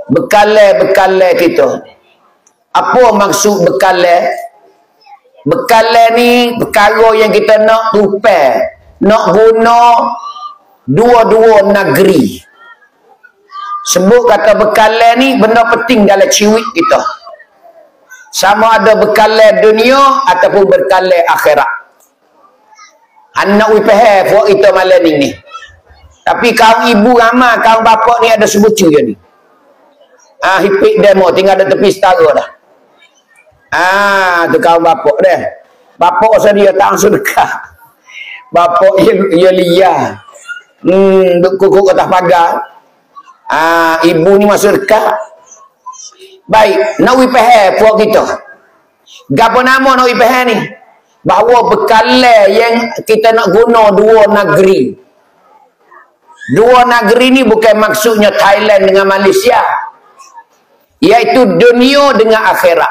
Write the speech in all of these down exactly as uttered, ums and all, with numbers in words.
Bekale-bekale kita. Apa maksud bekale? Bekale ni perkara yang kita nak tupai, nak guna dua-dua negeri. Sebut kata bekale ni benda penting dalam ciwik kita. Sama ada bekale dunia ataupun bekale akhirat. Anak wipeh buat kita malam ni. Tapi kaum ibu ramai, kaum bapa ni ada sebucu je ni. Ah, hipik demo tinggal ada tepi setara dah. Ah, tu kaum bapa dah. Bapa sedia tak sedekah. Bapa ia, ia liar. Hmm, duk kukuk atas pagar. Ah, ibu ni masuk dekat. Baik, nak wipeh buat kita. Gapo nama nak wipeh ni? Bahawa bekale yang kita nak guna dua negeri. Dua negeri ni bukan maksudnya Thailand dengan Malaysia. Iaitu dunia dengan akhirat.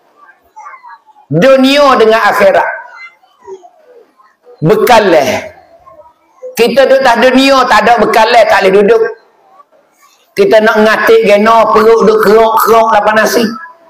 Dunia dengan akhirat. Bekale. Kita duduk tak dunia, tak ada bekale, tak boleh duduk. Kita nak ngatik geno, perut duduk kerok-kerok lapan nasi.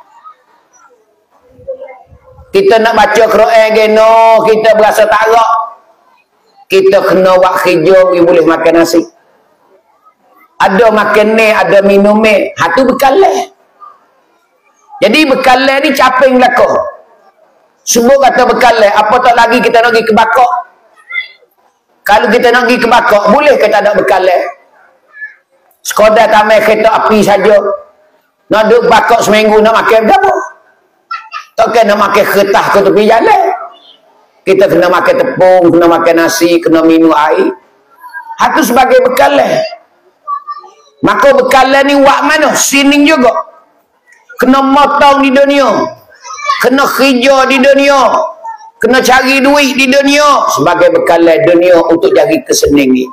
Kita nak baca Quran geno, kita berasa tarak. Kita kena buat hijau, kita boleh makan nasi. Ada makan ni, ada minum ni. Ha tu bekale. Jadi bekale ni caping belakang. Sebut kata bekale, apa tak lagi kita nak pergi ke bakok? Kalau kita nak pergi ke bakok, boleh kita tak ada bekale? Sekadar tamai kereta api saja. Nak duduk bakok seminggu nak makan berapa? Tak kena makan kertas ke tepi jalan. Kita kena makan tepung, kena makan nasi, kena minum air. Itu sebagai bekale. Maka bekale ni wak mana? Sining juga. Kena motong di dunia. Kena kerja di dunia. Kena cari duit di dunia. Sebagai bekale dunia untuk cari kesening ni.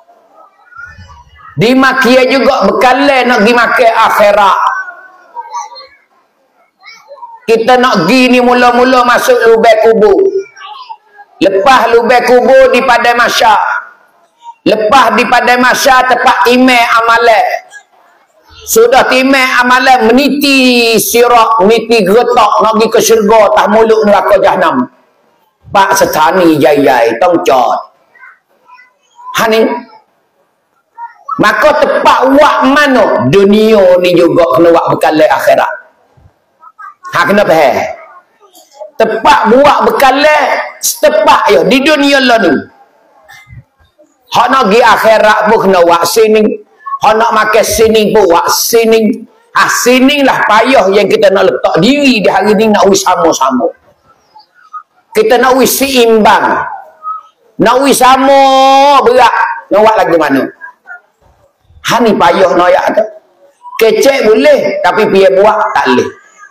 Di makia juga bekale nak pergi makan akhirat. Kita nak pergi ni mula-mula masuk lubang kubur. Lepas lubang kubur di Padang Mahsyar. Lepas di Padang Mahsyar tempat imam amalan. Sudah timai amalan meniti sirak, meniti getak nak pergi ke syurga tah muluk neraka jahanam. Pak setani jayai tongcot. Hani maka tepat wak mana dunia ni juga kena wak bekal akhirat. Ha kena faham. Tepat buat bekal setepak ya di dunia lah ni. Hak nak pergi akhirat pun kena wak sini. Hak nak makan sini pun wak sini. Ha sini lah payah yang kita nak letak diri di hari ni nak wis sama-sama. Kita nak wis seimbang. Nak wis sama berat. Nak wak lagu mana? Ha ni payah nak ayat tu. Kecek boleh tapi biar buat tak boleh.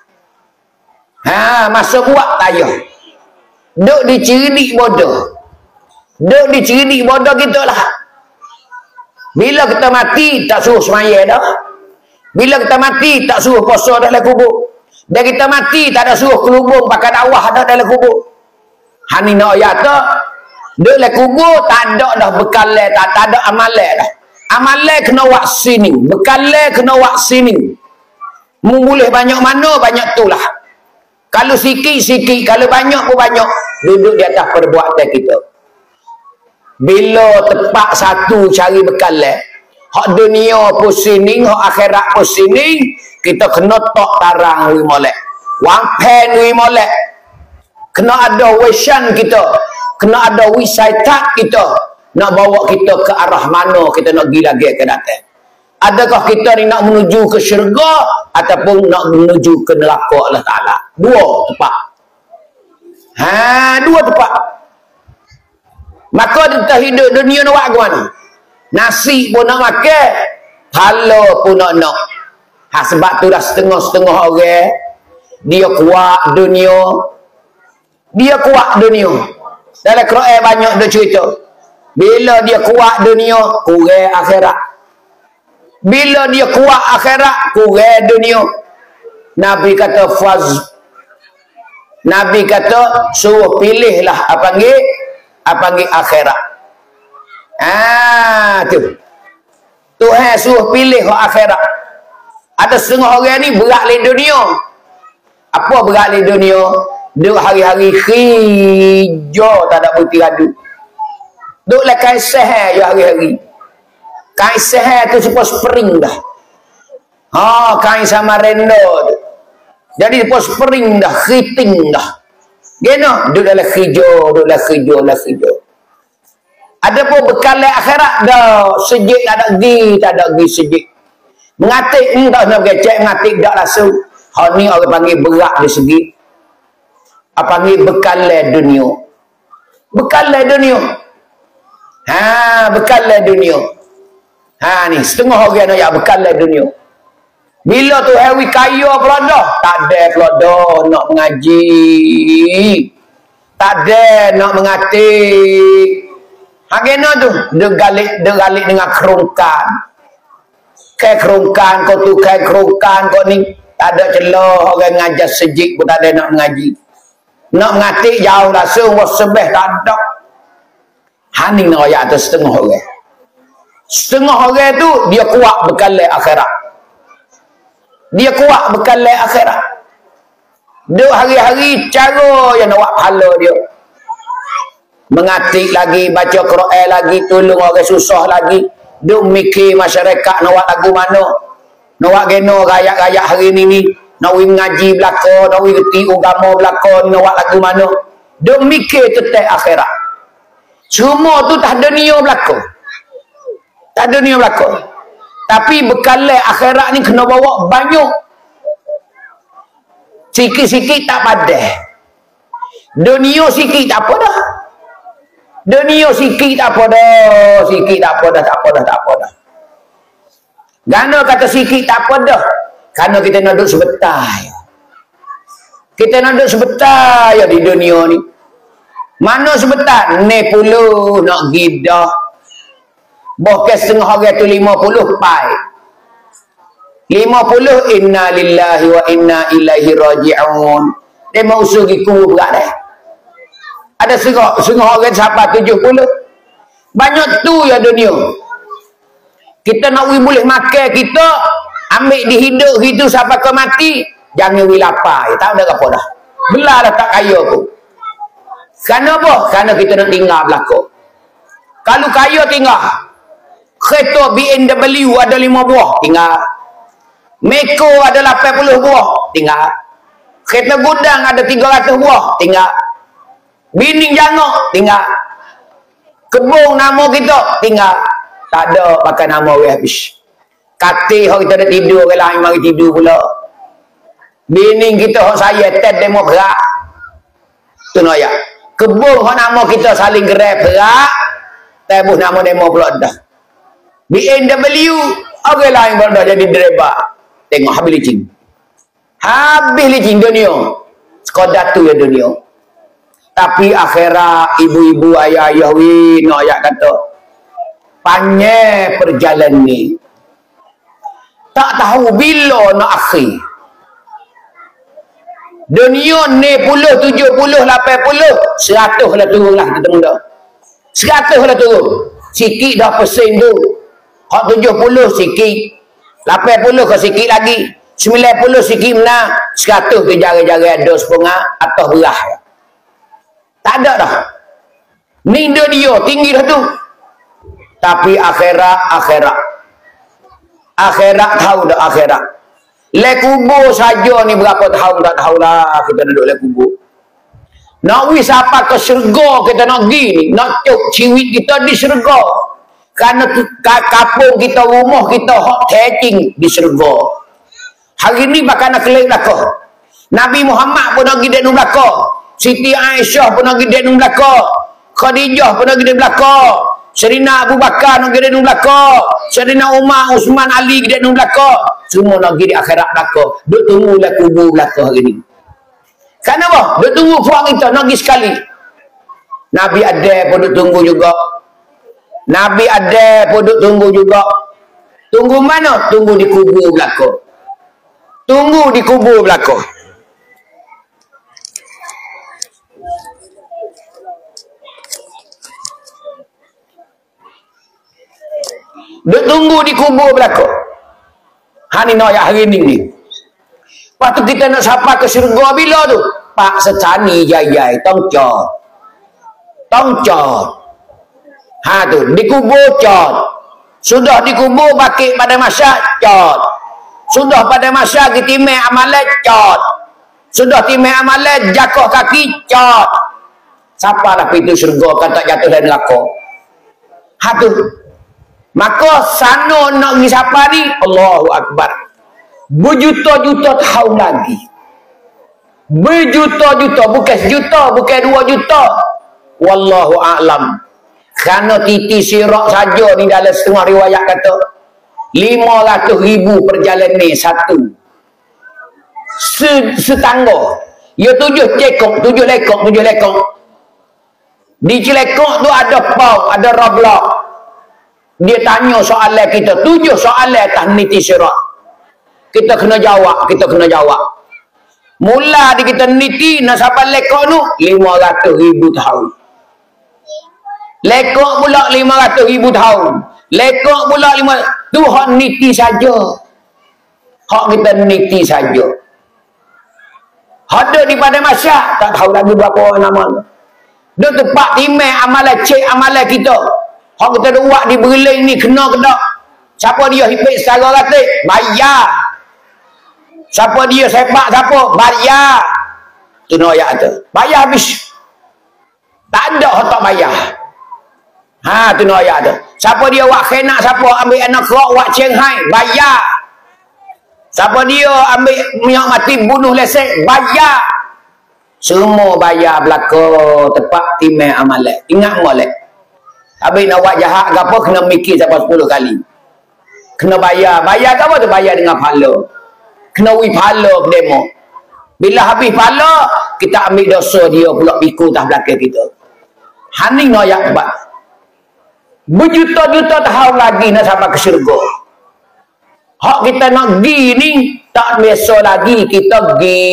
Ha masa buat tak payah. Duk diceridik bodoh. Duk diceridik bodoh kita lah. Bila kita mati tak suruh semaya dah. Bila kita mati tak suruh puasa dalam kubur. Dan kita mati tak ada suruh kelubung pakai dakwah dah dalam kubur. Ha ni nak ayat tu. Duk dalam kubur tak ada dah bekal tak, tak ada amalan dah. Amalan kena wak sini. Bekal kena wak sini. Mu boleh banyak mana banyak tu lah. Kalau sikit-sikit, kalau banyak pun banyak. Duduk di atas perbuatan kita. Bila tepat satu cari bekal hak dunia pun sini, hak akhirat pun sini, kita kena tok tarang wi molek. Wang pen wi molek. Kena ada vision kita. Kena ada wisaitat kita. Nak bawa kita ke arah mana kita nak pergi lagi ke datang. Adakah kita ni nak menuju ke syurga ataupun nak menuju ke neraka Allah Ta'ala? Dua tepat. Ha, dua tepat. Maka kita hidup dunia nak buat ke mana? Nasi pun nak makan, hala pun nak nak. Ha, sebab tu dah setengah-setengah orang dia kuat dunia. Dia kuat dunia. Dalam Quran banyak dia cerita. Bila dia kuat dunia, kurang akhirat. Bila dia kuat akhirat, kurang dunia. Nabi kata faz. Nabi kata suruh pilihlah apa panggil? Apa panggil akhirat. Ah tu. Tuhan suruh pilih akhirat. Ada setengah orang ni berat di dunia. Apa berat di dunia? Duk hari-hari hijau tak ada putih radu. Duk lah kain seher je hari-hari. Kain seher tu sepuluh spring dah. Ha, kain sama rendo tu. Jadi sepuluh spring dah, keriting dah. Gena, duk dalam hijau, duk dalam hijau, dalam hijau. Ada pun bekal akhirat dah. Sejik tak ada gi, tak ada gi sejik. Mengatik ni tak nak kecek, mengatik tak langsung. Hal ni orang panggil berat di segi. Apa panggil bekal dunia. Bekal dunia. Ha, bekal dunia. Ha ni, setengah orang nak bekal dunia. Bila tu hewi kaya kelodoh, tak ada kelodoh nak mengaji. Tak ada nak mengatik. Ha kena tu, dia galik, dia galik dengan kerungkan. Kayak kerungkan kau tu, kayak kerungkan kau ni. Tak ada celah orang ngajar sejik pun tak ada nak mengaji. Nak mengatik jauh langsung, wasebeh tak ada. Ha ni nak ayat tu setengah orang. Setengah orang tu, dia kuat bekal akhirat. Dia kuat bekal akhirat. Duk hari-hari cara yang nak buat pahala dia. Mengatik lagi, baca Quran lagi, tolong orang susah lagi. Duk mikir masyarakat nak buat lagu mana. Nak buat geno rakyat-rakyat hari ni ni. Nak wing ngaji belakang, nak wing reti agama belakang, nak buat lagu mana. Duk mikir tentang akhirat. Semua tu tak ada niat belakang. Tak ada niat belakang. Tapi bekal akhirat ni kena bawa banyak. Sikit-sikit tak padah. Dunia sikit tak apa dah. Dunia sikit tak apa dah. Sikit tak apa dah, tak apa dah, tak apa dah. Gana kata sikit tak apa dah. Kerana kita nak duduk sebentar. Kita nak duduk sebentar ya di dunia ni. Mana sebentar? Ni puluh nak gidah. Bahkan setengah orang tu lima puluh pai. Lima puluh inna lillahi wa inna ilaihi raji'un. Dia mau usul giku berat dah. Ada setengah, setengah orang sampai tujuh puluh. Banyak tu ya dunia. Kita nak we boleh makan kita, ambil dihidup gitu sampai ke mati, jangan we lapar. Tak ada apa dah. Belah dah tak kaya pun. Kerana apa? Kerana kita nak tinggal belakang. Kalau kaya tinggal. Kereta B M W ada lima buah, tinggal. Meko ada lapan puluh buah, tinggal. Kereta gudang ada tiga ratus buah, tinggal. Bini jangok, tinggal. Kebun nama kita, tinggal. Tak ada pakai nama we habis. Katil hok kita nak tidur, orang lain mari tidur pula. Bini kita hok saya tet demo berak. Tu no ya. Kebun hok nama kita saling gerai berak. Tebus nama demo pula dah. B M W orang lain pula jadi driver. Tengok habis licin. Habis licin dunia. Sekolah tu ya dunia. Tapi akhirat ibu-ibu ayah-ayah wi no ayat kata panjang perjalanan ni. Tak tahu bila nak akhir. Dunia ni puluh, tujuh puluh, lapan puluh, seratus lah turun lah kita muda. Seratus lah turun. Sikit dah persen tu. Hak tujuh puluh sikit. Lapan puluh ke sikit lagi. Sembilan puluh sikit menang. Seratus ke jari-jari ada sepengah atau belah. Tak ada dah. Ni dunia tinggi dah tu. Tapi akhirat, akhirat. Akhirat tahu dah akhirat. Le kubur saja ni berapa tahun tak tahulah kita duduk le kubur. Nak wis apa ke syurga kita nak pergi ni. Nak cuk ciwit kita di syurga. Kerana kapung kita, rumah kita hot taking di syurga. Hari ni bakal nak kelih belakang. Nabi Muhammad pun nak pergi dek belakang. Siti Aisyah pun nak pergi dek belakang. Khadijah pun nak pergi dek belakang. Serina Abu Bakar nak pergi di belakang. Serina Umar, Usman, Ali pergi di belakang. Semua nak pergi di akhirat belakang. Duk tunggu lah kubur belakang hari ni. Kenapa? Duk tunggu puang kita nak pergi sekali. Nabi ada pun duk tunggu juga. Nabi ada pun duk tunggu juga. Tunggu mana? Tunggu di kubur belakang. Tunggu di kubur belakang. Duk tunggu di kubur belakang. Ha ni noyak hari ni ni. Lepas tu kita nak sampai ke syurga bila tu? Pak secani jayai tongcot. Tongcot. Ha tu, dikubur cot. Sudah dikubur bakit pada masa cot. Sudah pada masa kita amalan cot. Sudah timai amalan jakoh kaki cot. Siapa dah pintu syurga kan tak jatuh dari neraka? Ha tu. Maka sana nak pergi siapa ni? Allahu Akbar. Berjuta-juta tahun lagi. Berjuta-juta. Bukan sejuta. Bukan dua juta. Wallahu a'lam. Kerana titi sirak saja ni dalam setengah riwayat kata. lima ratus ribu perjalanan ni satu. Setangga. Ya tujuh cekok. Tujuh lekok. Tujuh lekok. Di Cilekok tu ada pau. Ada roblok. Dia tanya soalan kita. Tujuh soalan atas niti sirat. Kita kena jawab. Kita kena jawab. Mula di kita niti. Nak sampai lekok tu. lima ratus ribu tahun. Lekok pula lima ratus ribu tahun. Lekok pula lima. Tu hak niti saja. Hak kita niti saja. Ada di pada masa. Tak tahu lagi berapa orang nama. Dia tempat timai amalan cek amalan kita. Hak kita ada buat di berling ni kena ke tak? Siapa dia hipik secara ratik? Bayar. Siapa dia sepak siapa? Bayar. Tu noyak tu. Bayar habis. Tak ada hak tak bayar. Ha tu noyak tu. Siapa dia buat khenak siapa? Ambil anak kerok buat Shanghai. Bayar. Siapa dia ambil minyak mati bunuh lesek? Bayar. Semua bayar belaka tepat timai amalan. Ingat molek. Habis nak buat jahat ke apa, kena mikir sampai sepuluh kali. Kena bayar. Bayar ke apa tu? Bayar dengan pahala. Kena wui pahala ke demo. Bila habis pahala, kita ambil dosa dia pula pikul tak belakang kita. Haning noyak tepat. Berjuta-juta tahun lagi nak sampai ke syurga. Hak kita nak pergi ni, tak biasa lagi kita pergi.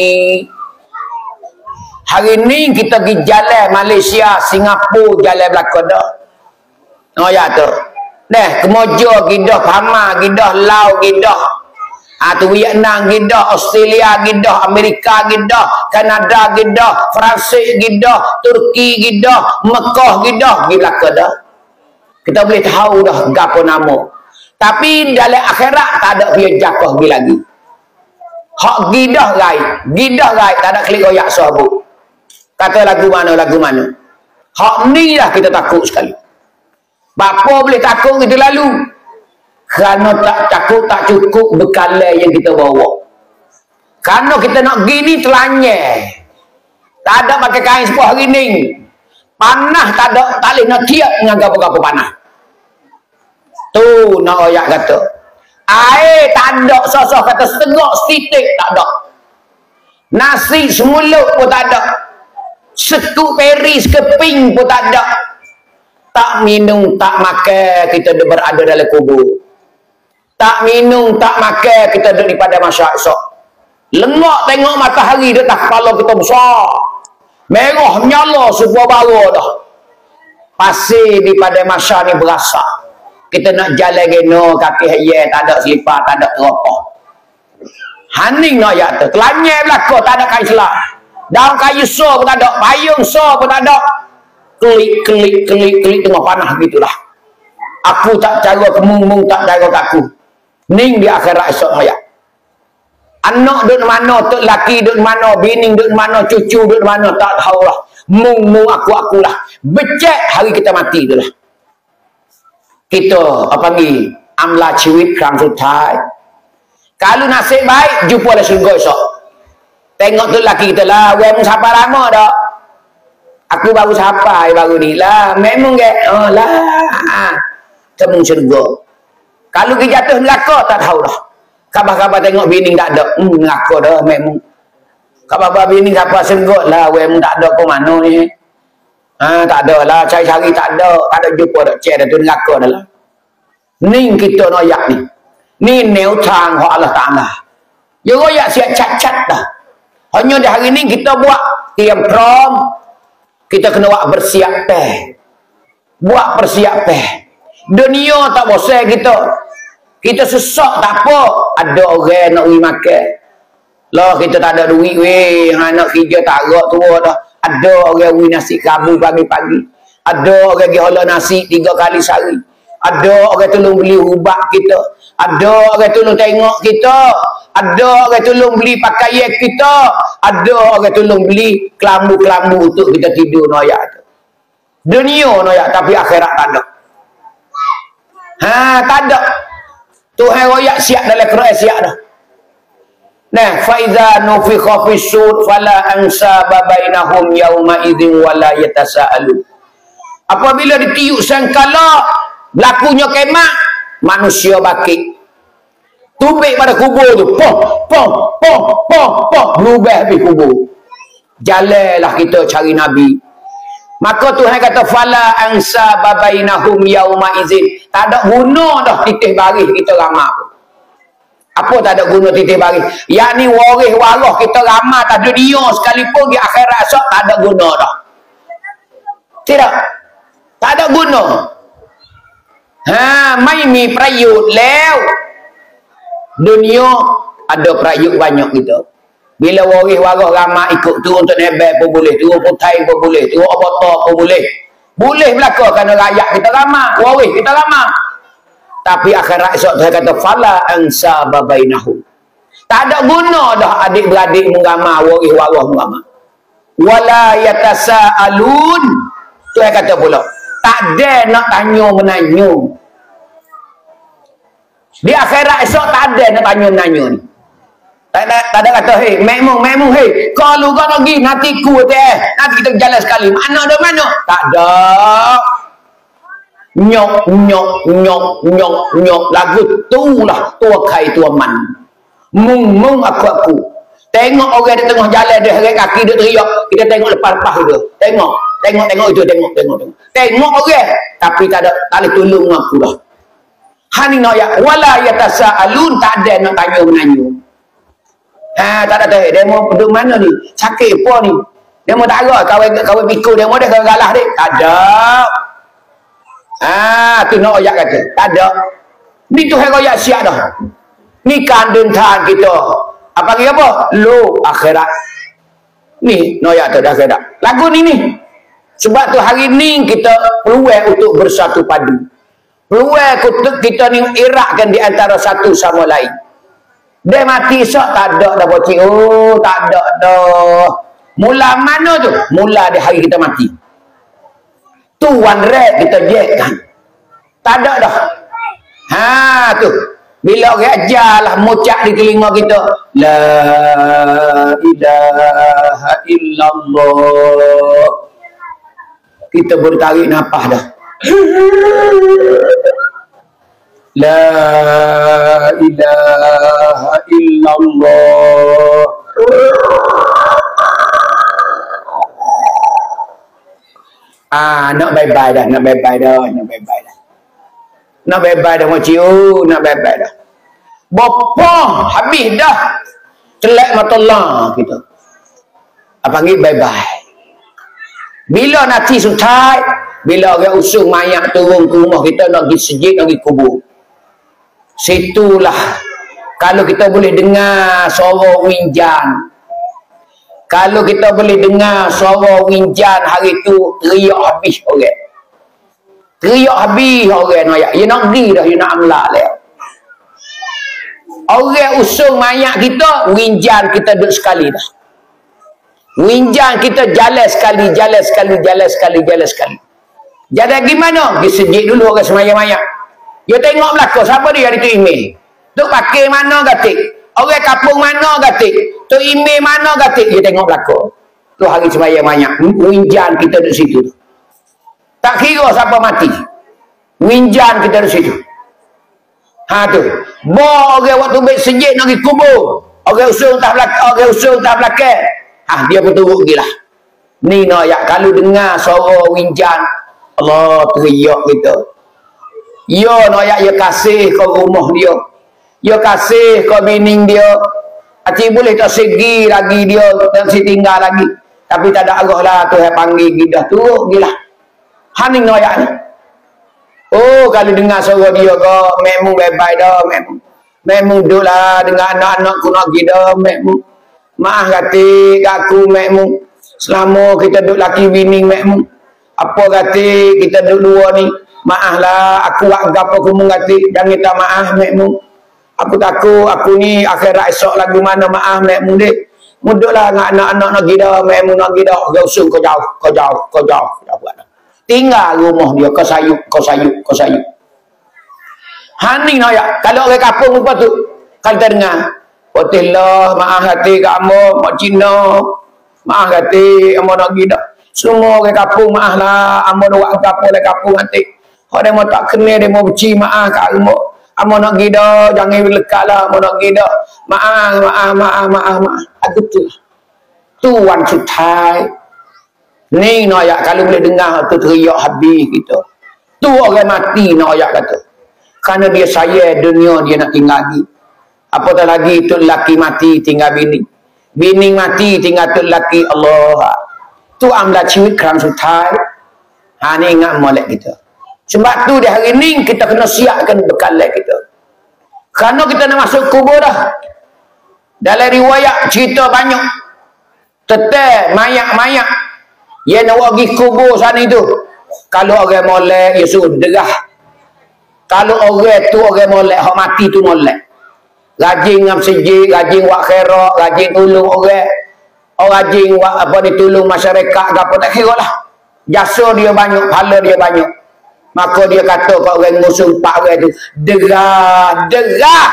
Hari ni kita pergi jalan Malaysia, Singapura, jalan belakang dah. Oh ya tu. Dah, Kemojo, Gidah, Pama, Gidah, Laos, Gidah. Ah tu Vietnam, Gidah, Australia, Gidah, Amerika, Gidah, Kanada, Gidah, Perancis, Gidah, Turki, Gidah, Mekah, Gidah, pergi belakang dah. Kita boleh tahu dah gapo nama. Tapi dalam akhirat tak ada dia jakoh pergi lagi. Hak Gidah gaib, Gidah gaib tak ada klik royak sahabat. Kata lagu mana, lagu mana. Hak ni lah kita takut sekali. Bapa boleh takut kita lalu. Kerana tak takut, tak cukup bekalan yang kita bawa. Kerana kita nak pergi ni telanyah. Tak ada pakai kain sepuh hari ni. Panah tak ada, tak boleh nak tiap dengan apa-apa panah. Tu nak oyak kata. Air tak ada, sosok kata setengah setitik tak ada. Nasi semulut pun tak ada. Sekuk peri, sekeping pun tak ada. Tak minum, tak makan, kita berada dalam kubur. Tak minum, tak makan, kita duduk di pada masa esok. Lengok tengok matahari di atas kepala kita besar. Merah menyala sebuah bara dah. Pasir di pada masa ni berasa. Kita nak jalan geno, kaki hayat, tak ada selipar, tak ada teropah. Haning nak ya tu. Kelanyai belakang, tak ada kain selah. Daun kayu so pun tak ada, payung so pun tak ada. Kelik, kelik, kelik, kelik tengah panah gitulah. Aku tak cara kemung-mung, tak cara aku. Ning di akhirat esok raya. Anak duduk mana, tok laki duduk mana, bini duduk mana, cucu duduk mana, tak tahu lah. Mung-mung aku-akulah. Becek hari kita mati itulah. Kita, apa lagi? Amla ciwit kerang sutai. Kalau nasib baik, jumpa lah syurga esok. Tengok tu laki kita lah, weh mung siapa lama dah. Aku baru siapa baru ni lah. Memang ke? Oh lah. Temu syurga. Kalau kita jatuh neraka, tak tahu dah. Khabar-khabar tengok bini tak ada. Hmm, neraka dah memang. Khabar-khabar bini siapa syurga lah. Weh mung tak ada ke mana ni. Ha, tak ada lah. Cari-cari tak ada. Tak ada jumpa dah. Cek dah tu neraka dah lah. Ni kita noyak ni. Ni neutang Allah Ta'ala. Ya royak siap cat-cat dah. Hanya di hari ni kita buat tiam prom. Kita kena buat bersiap teh. Buat persiap teh. Dunia tak bosan kita. Kita sesak tak apa. Ada orang nak pergi makan. Lah kita tak ada duit weh. Anak kerja tak agak tua dah. Ada orang pergi nasi kabu pagi-pagi. Ada orang pergi hola nasi tiga kali sehari. Ada orang tolong beli ubat kita. Ada orang tolong tengok kita. Ada orang tolong beli pakaian kita. Ada orang tolong beli kelambu-kelambu untuk kita tidur noyak tu. Dunia noyak tapi akhirat tak ada. Ha, tak ada. Tuhan royak siap dalam Quran siap dah. Nah, fa idza nufikha fis sur fala ansaba bainahum yauma idzin wala yatasaalu. Apabila ditiup sangkala berlakunya kemat, manusia bakit. Tubik pada kubur tu. Poh, poh, poh, poh, poh. Berubah habis kubur. Jalanlah kita cari Nabi. Maka Tuhan kata, fala angsa babainahum yauma izin. Tak ada guna dah titih baris kita ramah. Apa tak ada guna titih baris? Yakni waris waras kita ramah tak dunia sekalipun di akhirat esok tak ada guna dah. Tidak. Tak ada guna. Ha, mai mi prayut lew. Dunia ada prayut banyak kita. Bila waris waras ramah ikut turun untuk nebel pun boleh, turun putai pun boleh, turun obotor pun boleh. Boleh belaka kerana rakyat kita ramah, waris kita ramah. Tapi akhirat esok Tuhan kata fala ansa babainahum. Tak ada guna dah adik-beradik mengamah waris waras mengamah. Wala yatasaalun. Tuhan kata pula, tak ada nak tanya menanya. Di akhirat esok tak ada nak tanya menanya ni. Tak ada, tak ada kata, hei, memang, memang, hei, kalau kau nak pergi, nanti ku, eh, nanti kita jalan sekali. Mana ada mana? Tak ada. Nyok, nyok, nyok, nyok, nyok. Lagu tu lah, tua kai, tua man. Mung, mung, aku, aku. Tengok orang di tengah jalan, dia hari kaki, dia teriak. Kita tengok lepas-lepas dia. Tengok, tengok, tengok itu, tengok, tengok, tengok. Tengok orang, tapi tak ada, tak boleh tolong aku dah. Hani nak ya, wala yatasaalun, tak ada nak tanya menanya. Ha, tak ada tahu. Demo duduk mana ni? Sakit apa ni? Demo tak ada. Kawan kawan pikul demo dia galah dia. Tak ada. Ah, tu nak ayat kata. Tak ada. Ni tu hak ayat siap dah. Ni kandung tahan kita. Apa lagi apa? Lo akhirat. Ni nak ayat tu dah akhirat. Lagu ni ni. Sebab tu hari ni kita peluang untuk bersatu padu. Peluang untuk kita ni irakkan di antara satu sama lain. Dia mati esok tak ada dah bocik. Oh, tak ada dah. Mula mana tu? Mula di hari kita mati. Tu one red kita jetkan. Tak ada dah. Ha tu. Bila orang ajarlah mucak di telinga kita. La ilaha illallah. Kita bertarik nafas dah. La ilaha illallah. Ah, nak bye-bye dah, nak bye-bye dah, nak bye-bye dah. Nak bye-bye dah macam oh, nak bye-bye dah. Bapa habis dah. Celak mata Allah kita. Apa panggil bye-bye. Bila nanti sutai, bila orang usung mayat turun ke rumah kita nak pergi sejid, nak pergi kubur. Situlah kalau kita boleh dengar suara winjan, kalau kita boleh dengar suara winjan hari tu teriak habis orang, teriak habis orang nak ya nak pergi dah, dia nak amlak lah. Orang usung mayat kita, winjan kita duduk sekali dah, winjan kita jalan sekali, jalan sekali, jalan sekali, jalan sekali. Jadi gimana? Pergi sejid dulu orang semayang mayat. Dia tengok belakang, siapa dia hari tu email? Tu pakai mana gatik? Orang kampung mana gatik? Tu email mana gatik? Dia tengok belakang. Tu hari sembahyang banyak. Winjan kita di situ. Tak kira siapa mati. Winjan kita di situ. Ha tu. Bo orang waktu baik sejid nak pergi kubur. Orang usung tak belakang, orang usung tak belakang. Ah dia pun turut gilah. Ni no ya kalau dengar suara winjan, Allah teriak kita. Yo noyak ya kasih ke rumah dia. Ya kasih ke bining dia. Hati boleh tak segi lagi dia dan si tinggal lagi. Tapi tak ada arah lah Tuhan panggil kita turut gilah. Haning noyak ni. Oh, kalau dengar suara dia ke, memang bye-bye dah, memang. Memang duduklah dengan anak-anak ku nak pergi dah, memang. Maaf kata aku, memang. Selama kita duduk laki bini, memang. Apa kata kita duduk dua ni, maaflah, aku agak apa aku mengati, jangan minta maaf, memang. Aku takut, aku ni akhirat esok lagu mana, maaf, memang dek. Mudahlah dengan anak-anak nak pergi dah, memang nak pergi dah. Kau usung, kau jauh, kau jauh, kau jauh. Kau jauh. Tinggal rumah dia, kau sayuk, kau sayuk, kau sayuk. Hani nak ya, kalau orang kapung apa tu, kalau kita dengar, Otilah, maaf hati kamu, mak Cina, maaf hati, kamu nak pergi dah. Semua orang kapung, maaf lah, kamu nak buat kapung, orang kapung hati. Orang mau tak kenal, dia mau benci, maaf kat kamu. Kamu nak pergi dah, jangan lekat lah, kamu nak pergi dah. Maaf, maaf, maaf, maaf, maaf. Aku tu, tuan sutai. Ni nak ayat kalau boleh dengar tu teriak habis kita. Tu orang mati nak ayat kata. Kerana dia sayang dunia dia nak tinggal lagi. Apatah lagi tu lelaki mati tinggal bini. Bini mati tinggal tu lelaki. Allah. Tu amlah ciwit kerang sutai. Ha ni ingat molek kita. Sebab tu di hari ni kita kena siapkan bekal kita. Kerana kita nak masuk kubur dah. Dalam riwayat cerita banyak. Tetap mayak-mayak. Ia nak pergi kubur sana itu. Kalau orang molek, ia suruh derah. Kalau orang tu orang molek, hak mati tu molek. Rajin ngam sejik, rajin buat khairat, rajin tolong orang. Orang rajin buat apa ni tolong masyarakat, apa tak kira lah. Jasa dia banyak, pahala dia banyak. Maka dia kata kat orang musuh empat orang tu, derah, derah.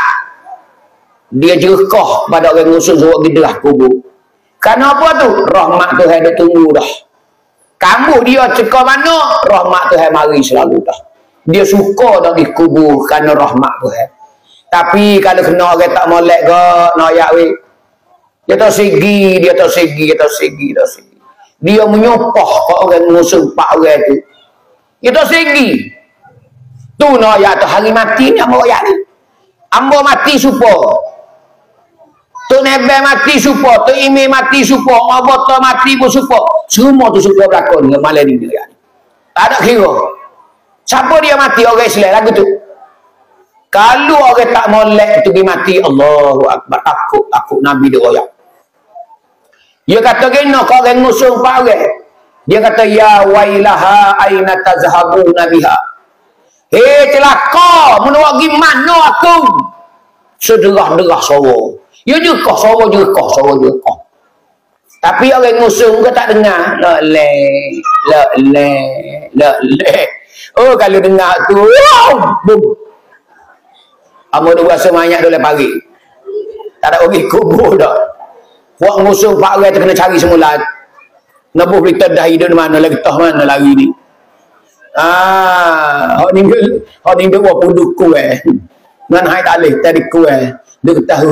Dia jerkah pada orang musuh suruh pergi derah kubur. Kerana apa tu? Rahmat Tuhan dia tunggu dah. Kamu dia cekah mana, rahmat Tuhan mari selalu dah. Dia suka dah dikubur kerana rahmat Tuhan. Tapi kalau kena orang tak molek ke, nak ayak weh. Dia tak segi, dia tak segi, dia tak segi, dia tak segi. Dia menyopah ke orang musuh empat orang tu. Dia tak segi. Tu nak ayak tu, hari mati ni ambo ayak ni. Ambo mati supo. Tu Nebe mati supo, tu Imi mati supo, Mabota mati pun supo. Semua tu supo berlakon dengan malam ni dia. Tak ada kira. Siapa dia mati orang Islam lagu tu? Kalau orang tak molek tu pergi mati, Allahu Akbar, takut, takut Nabi dia royak. Dia kata kena kau orang musuh empat orang. Dia kata ya wailaha aina tazhabuna biha. Hei celaka, menawak gimana aku? Sederah-derah sawa. Ya juga sawa juga sawa juga. Tapi orang musuh ke tak dengar. La le, la le, la le. Oh kalau dengar tu, bum. Amo dua rasa banyak dulu pagi. Tak ada pergi kubur dah. Buat musuh pak orang tu kena cari semula. Nabuh berita dah hidup mana lagi tah mana lagi ni. Ah, hok ni hok ni dua puluh ku eh. Ngan hai tak leh tadi ku eh. Dia kata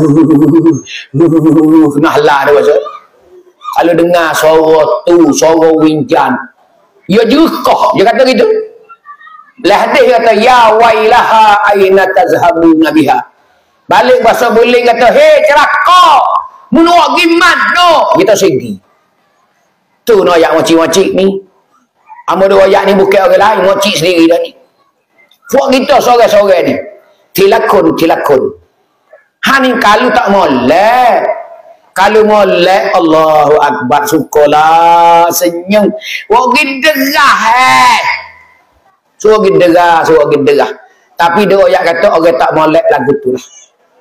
kena halah dia rasa. Kalau dengar suara tu, suara winjan. Ya juga, dia kata gitu. Lah hadis kata ya wailaha aina tazhabuna biha. Balik bahasa Buling kata hei celaka. Mun awak gi mana? Kita segi. Tu no ayat moci-moci ni. Amo dua ayat ni bukan orang lain, moci sendiri dah ni. Buat kita sore-sore ni. Tilakun, tilakun. Hani kalau tak molek. Kalau molek, Allahu Akbar, syukurlah, senyum. Wak giderah eh. Suruh giderah, suruh giderah. Tapi dia ayat kata orang tak molek lagu tu lah.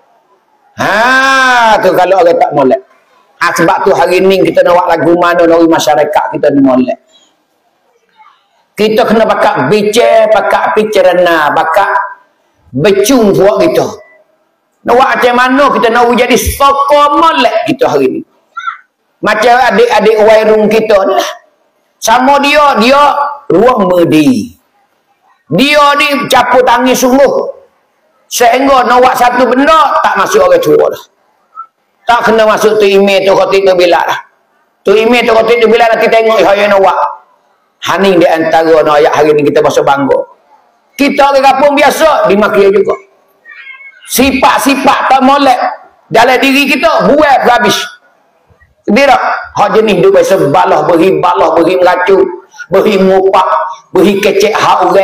Ha, tu kalau orang tak molek. Ha, sebab tu hari ni kita nak buat lagu mana dari masyarakat kita ni molek. Kita kena bakak bicara, bakak picerana, bakak becung buat kita. Nak buat macam mana kita nak jadi sokong molek kita hari ni. Macam adik-adik wairung kita ni lah. Sama dia, dia ruang medi. Dia ni capur tangis sungguh. Sehingga nak buat satu benda, tak masuk orang tua dah. Tak kena masuk tu email tu khotik tu bila lah. Tu email tu khotik tu bila nanti tengok yang nak buat. Hani di antara nak ayat hari ni kita masa bangga. Kita orang kampung biasa, dimaki juga. Sifat-sifat tak molek dalam diri kita, buat habis. Dia tak? Hak jenis dia biasa balah, beri balah, beri meracun, beri ngupak, beri kecek hak orang.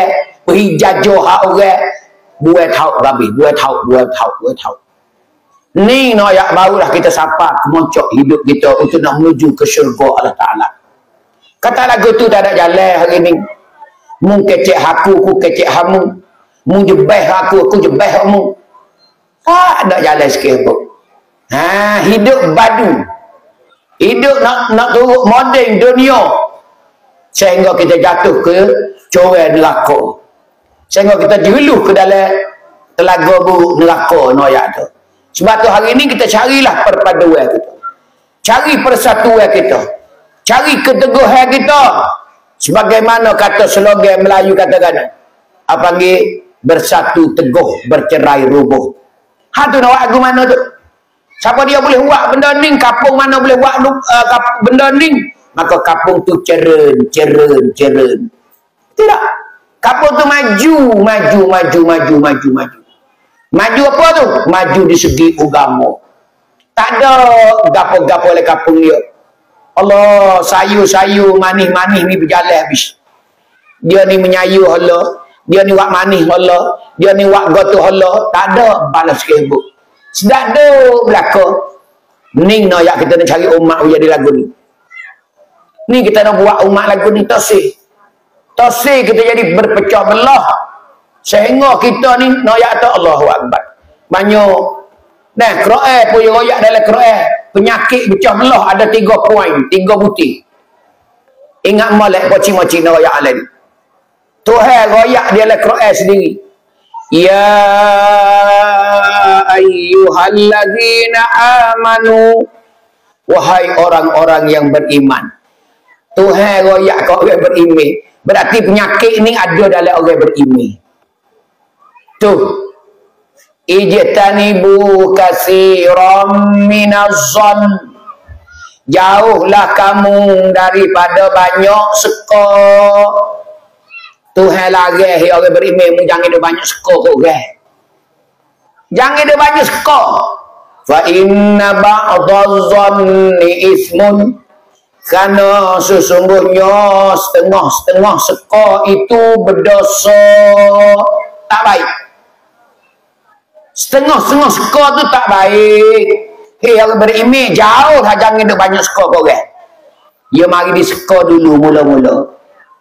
pergi jajah hak orang buat tahu babi, buat tahu, buat tahu, buat tahu. Ni no ayat barulah kita sapa kemoncok hidup kita untuk nak menuju ke syurga Allah Ta'ala. Kata lagu tu tak ada jalan hari ni. Mu kecek aku, aku kecek hamu. Mu jebeh aku, aku jebeh hamu. Tak ada jalan sikit pun. Ha, hidup badu. Hidup nak nak turut modern dunia. Sehingga kita jatuh ke corang neraka. Sehingga kita jeluh ke dalam telaga buruk neraka no ayat tu. Sebab tu hari ni kita carilah perpaduan kita. Cari persatuan kita. Cari keteguhan kita. Sebagaimana kata slogan Melayu katakan. Apa panggil? Bersatu teguh, bercerai rubuh. Ha tu nak lagu mana tu? Siapa dia boleh buat benda ni? Kampung mana boleh buat uh, benda ni? Maka kampung tu ceren, ceren, ceren. Tidak. Kampung tu maju, maju, maju, maju, maju, maju. Maju apa tu? Maju di segi agama. Tak ada gapo-gapo oleh kampung dia. Allah, sayu-sayu, manis-manis ni berjalan habis. Dia ni menyayu Allah. Dia ni wak manis Allah. Dia ni wak gotu Allah. Tak ada balas kebuk. Sedap tu belakang. Ni no ya kita nak cari umat jadi lagu ni. Ni kita nak buat umat lagu ni tosih. Tosih kita jadi berpecah belah. Sehingga kita ni no ya tu Allahu Akbar. Banyak. Nah, Quran pun royak dalam Quran. Penyakit pecah belah ada tiga poin, tiga butir. Ingat molek poci-moci no royak alai. Tuhan royak dia dalam Quran sendiri. Ya ayyuhallazina amanu, wahai orang-orang yang beriman. Tuhan royak kau orang beriman. Berarti penyakit ni ada dalam orang beriman. Tu. Ijtanibu katsiran minaz-zann. Jauhlah kamu daripada banyak seka. Tuhan lagi orang beriman jangan ada banyak seka kau orang. Jangan ada banyak seka. Fa inna ba'dadh-dhanni ismun. Karena sesungguhnya setengah-setengah seka itu berdosa. Tak baik. Setengah-setengah seka tu tak baik. Hei orang beriman jauh lah jangan ada banyak seka kau orang. Ya mari di seka dulu mula-mula.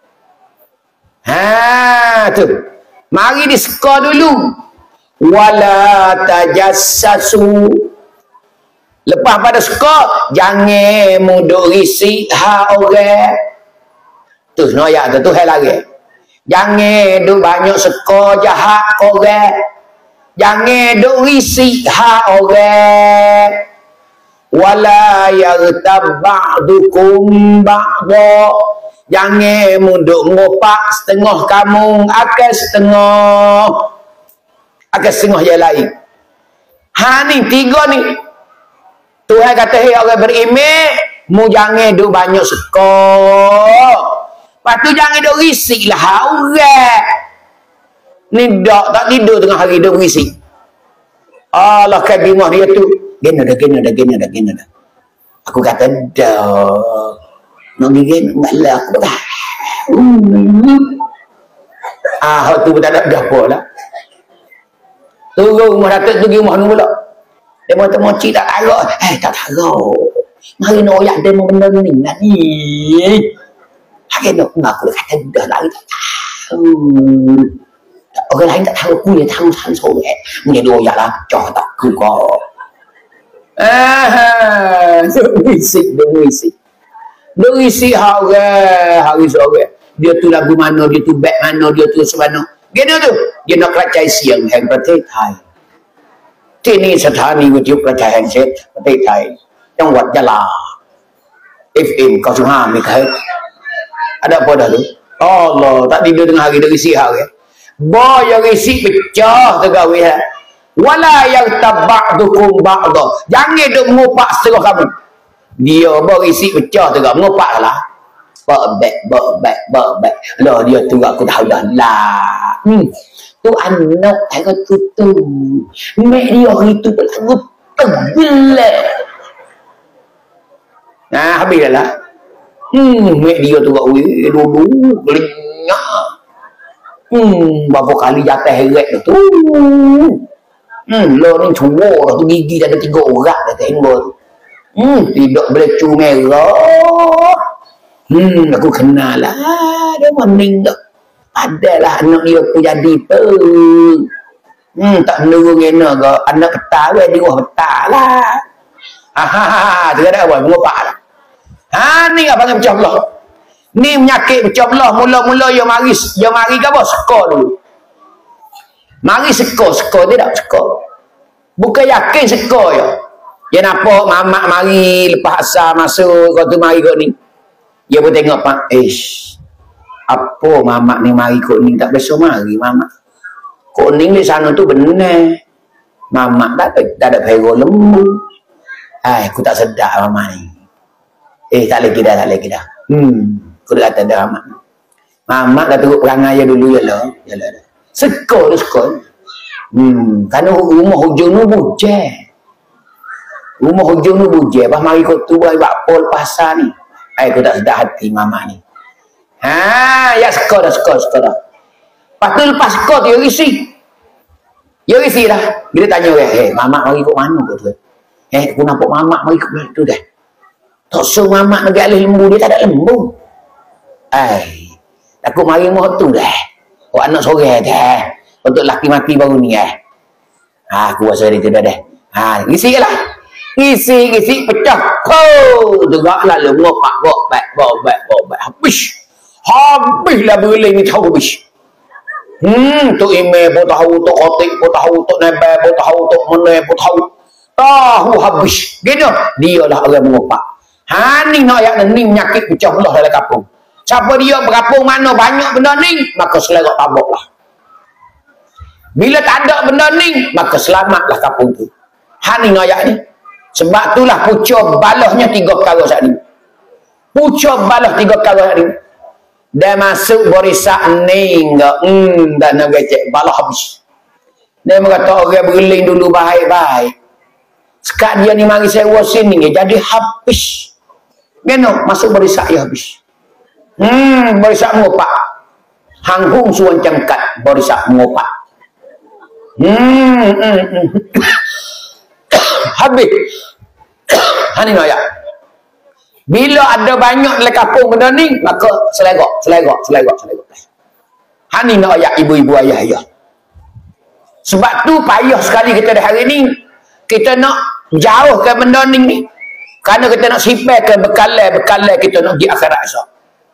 Ha tu. Mari di seka dulu. Wala tajassasu. Lepas pada seka jangan muduk risik hak orang. Tu no ya tu tu hal lagi. Jangan duk banyak seka jahat orang. Jangan duk risik hak orang. Wala yaghtab ba'dukum ba'dha. Jangan munduk ngopak setengah kamu akan setengah. Akan setengah yang lain. Ha ni tiga ni. Tuhan kata hei orang beriman, mu jangan duk banyak seka. Lepas tu jangan duk risik lah orang. Ni dak tak tidur tengah hari duk risik. Allah kabimah dia tu. Gena dah, gena dah, gena dah, gena dah. Aku kata dah. Nak gigit malah aku dah. Ah, tu pun tak ada apa lah. Turun rumah Datuk tu pergi rumah ni pula. Dia kata moci tak taruh. Eh, tak taruh. Mari nak oyak demo benda ni lah ni. Hari nak aku kata dah lari tak tahu. Orang lain tak tahu, aku yang tahu tahu sorek. Mungkin dia oyak lah. Cah tak aku kau. Ah, dia berisik, dia berisik. Dia berisik hari, hari sore. Dia tu lagu mana, dia tu beg mana, dia tu semana. Gini tu, dia nak kerajaan siang yang ประเทศไทย ที่นี่สถานีวิทยุกระจายแห่งประเทศไทย จังหวัดยะลา เอฟ เอ็ม เก้าสิบห้า MHz. Ada apa dah tu? Allah, tak tidur tengah hari, dia risik hari. Boy yang risik pecah tergawe. Wala yang taba'dukum ba'da. Jangan duk mengupak setengah kamu. Dia berisik pecah tergawe, mengupak lah. Berbek, berbek, berbek. Lah dia tu aku tahu dah lah. Hmm. Tu anak aku tu tu. Mek dia hari tu lagu terbelah. Nah, habis dah lah. Hmm, mek dia tu kat weh dulu, belinya. Hmm, berapa kali jatuh heret tu. Hmm, lo ni cua tu gigi dah ada tiga orang dah tembok tu. Hmm, tidak boleh cu merah. Hmm, aku kenal lah. Dia maning tak. Adalah anak dia aku jadi pun. Hmm, tak menurut kena ke. Anak petang ke, dia petang lah. Hahaha, dia ada apa? Mengopak lah. Ha, ni apa yang pecah belah? Ni menyakit pecah belah. Mula-mula dia mari, dia mari ke apa? Sekor dulu. Mari sekor, sekor dia tak sekor. Bukan yakin sekor ya. Dia nampak mamak mari lepas asal masuk kau tu mari kau ni. Dia pun tengok pak, ish. Apa mamak ni mari kau ni tak biasa mari mamak. Kau ni di sana tu benar. Mamak tak ada, tak ada hero lembu. Ai, aku tak sedap mamak ni. Eh, tak lagi dah, tak lagi dah. Hmm, aku dah kata dah mamak. Mamak dah turut perangai dia dulu ya lah. Ya lah. Sekor tu sekor. Hmm, kerana rumah hujung tu bujang. Rumah hujung tu bujang. Lepas mari kau tu buat apa pasal ni. Ai, aku tak sedap hati mamak ni. Ha, ya sekor dah, sekor, sekor dah. Lepas tu lepas sekor tu, dia risi. Dia risi dah. Bila tanya orang, eh, mamak mari kau mana kau tu? Eh, aku nampak mamak mari kau tu dah. Tak so mamak negara alih lembu, dia tak ada lembu. Ai, takut mari moh tu dah. Awak anak sore dah. Untuk laki mati baru ni eh. Ha, aku rasa dia tu dah dah. Ha, risi lah. Risi, risi, pecah. Oh, tegaklah lembu, pak, bok, bak, bok, bak, bok, bak. Habis. Habislah berling ni tahu habis. Hmm, tu email pun tahu, tu kotik pun tahu, tu nebel pun tahu, tu menai pun tahu. Tahu habis. Gini, dia lah orang mengopak. Ha, ni nak ayat ni menyakit pecah belah dalam kampung. Siapa dia berkampung mana banyak benda ni, maka selerak tabuk lah. Bila tak ada benda ni, maka selamatlah kampung tu. Ha, ni nak ayat ni. Sebab itulah pucuk balahnya tiga perkara saat ni. Pucuk balah tiga perkara saat ni. Dia masuk barisak ni enggak. Hmm, dan nak gecek balah habis. Dia berkata orang berling dulu baik-baik. Sekat dia ni mari sewa sini jadi habis. Geno masuk barisak ya habis. Hmm, barisak mengopak. Hanghung suan cangkat barisak mengopak. Hmm, hmm, hmm. Habis. Hani no ya. Bila ada banyak dalam kampung benda ni, maka selegak, selegak, selegak, selegak. Hani nak ayat ibu-ibu ayah ayah. Sebab tu payah sekali kita dah hari ni. Kita nak jauhkan benda ni. Kerana kita nak sipakan bekalai-bekalai kita nak pergi akhirat esok.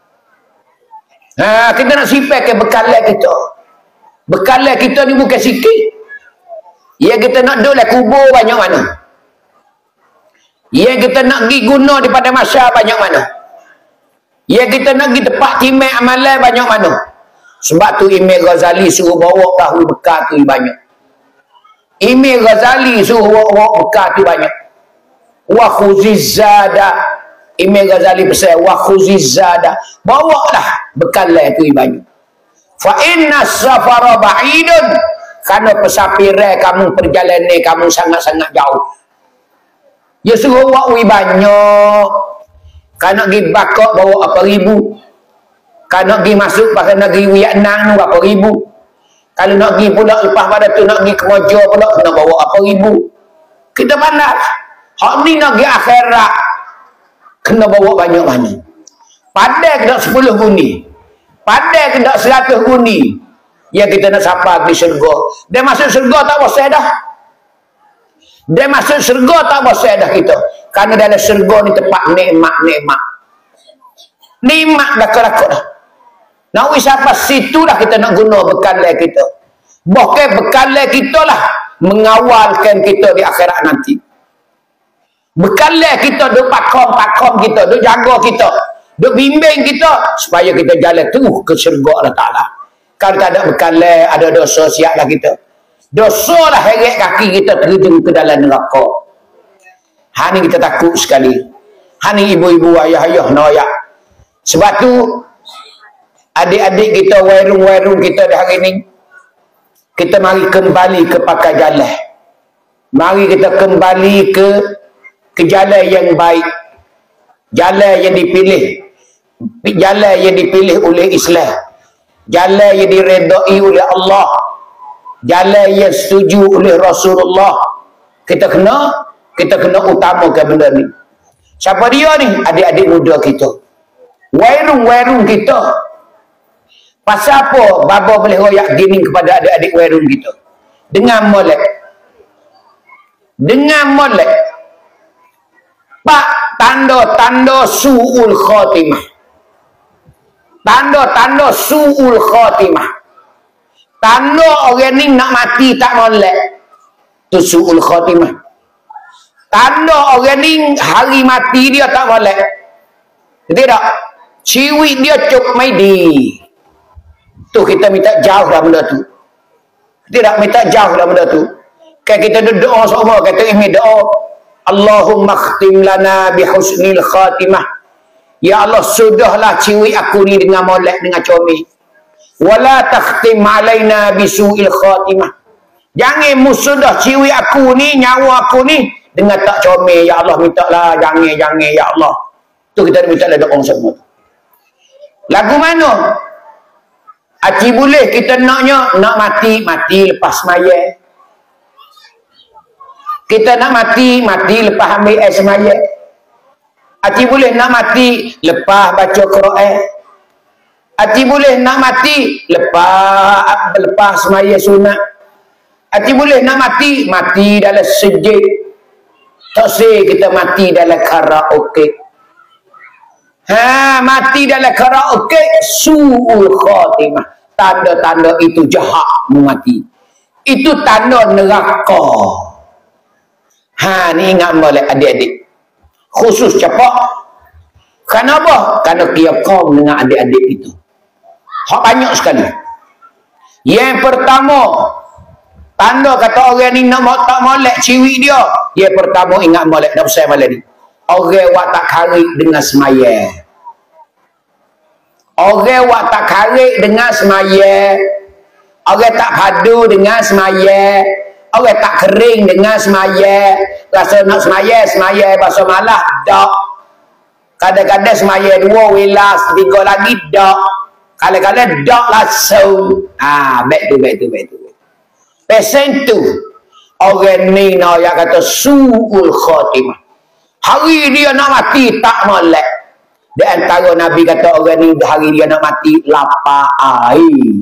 Ha, kita nak sipakan bekalai kita. Bekalai kita ni bukan sikit. Ya kita nak duduk dalam kubur banyak mana. Ya kita nak pergi guna daripada masa banyak mana. Ya kita nak pergi tempat timek amalan banyak mana. Sebab tu Imam Ghazali suruh bawa tahu bekal tu banyak. Imam Ghazali suruh bawa bekal tu banyak. Wa khuzizada. Imam Ghazali pesan wa khuzizada. Bawa lah bekal tu banyak. Fa inna safara ba'idun. Karena pesapiran kamu perjalanan kamu sangat-sangat jauh. Ya suruh buat ui banyak. Kalau nak pergi bakok bawa apa ribu. Kalau nak pergi masuk pasal nak pergi Vietnam berapa ribu. Kalau nak pergi pula lepas pada tu nak pergi ke Mojo pula kena bawa apa ribu. Kita pandai. Hak ni nak pergi akhirat kena bawa banyak-banyak. Padai ke tak sepuluh guni. Padai ke tak seratus guni. Ya kita nak sapa di syurga. Dia masuk syurga tak bosan dah. Dia masuk syurga tak bosan dah kita. Kerana dalam syurga ni tempat nikmat-nikmat. Nikmat dah kelakut dah. Nak wisapa situ dah kita nak guna bekalai kita. Bahkan bekalai kita lah mengawalkan kita di akhirat nanti. Bekalai kita duk pakom-pakom kita, duk jaga kita, duk bimbing kita supaya kita jalan terus ke syurga Allah Ta'ala. Kalau tak ada bekalai, ada dosa siap lah kita. Dosa lah heret kaki kita terjun ke dalam neraka. Ha ni kita takut sekali. Ha ni ibu-ibu, ayah-ayah, noyak. Sebab tu, adik-adik kita, warung-warung kita dah hari ni, kita mari kembali ke pakai jalan. Mari kita kembali ke ke jalan yang baik. Jalan yang dipilih. Jalan yang dipilih oleh Islam. jalan yang diredai oleh Allah, jalan yang setuju oleh Rasulullah. Kita kena kita kena utamakan benda ni. Siapa dia ni? Adik-adik muda kita, wairung-wairung kita. Pasal apa baba boleh royak gini kepada adik-adik wairung kita? Dengan molek, dengan molek, pak tanda-tanda su'ul khatimah, tanda-tanda su'ul khatimah, tanda orang ni nak mati tak molek, tu su'ul khatimah. Tanda orang ni hari mati dia tak molek, tidak, ciwik dia cuk maidi. Tu kita minta jauh lah benda tu. Tidak, minta jauh lah benda tu. Kayak kita doa semua, kata ini doa, Allahumma khtim lana bihusnil khatimah. Ya Allah, sudahlah ciwik aku ni dengan molek, dengan comel. Wala takhtim alaina bisu'il khatimah. Jangan musudah ciwik aku ni, nyawa aku ni dengan tak comel. Ya Allah, minta lah, jangan, jangan, ya Allah. Tu kita minta lah doa semua. Lagu mana? Aci boleh kita naknya nak mati, mati lepas semaya. Kita nak mati, mati lepas ambil air semaya. Aci boleh nak mati lepas baca Quran. Aci boleh nak mati lepas lepas semaya sunat. Aci boleh nak mati, mati dalam sejid. Tak sih kita mati dalam karaoke. Ha, mati dalam karaoke, su'ul khatimah. Tanda-tanda itu jahat mati. Itu tanda neraka. Ha, ni ingat balik adik-adik. Khusus cepat. Kenapa? Kerana dia kaum dengan adik-adik itu. Hak banyak sekali. Yang pertama, tanda kata orang ni nak tak molek ciwik dia. Yang pertama ingat molek. Dah besar malam ni. Orang wak tak karik dengan semaya. Orang wak tak karik dengan semaya. Orang tak padu dengan semaya. Orang tak kering dengan semaya. Rasa nak semaya, semaya bahasa malah, tak. Kadang-kadang semaya dua, wilas, tiga lagi, tak. Kadang-kadang tak langsung. Ah, back tu, back tu, back tu. Pesen tu, orang ni nak yang kata su'ul khatimah. Hari dia nak mati tak molek. Di antara Nabi kata orang ni hari dia nak mati lapar air.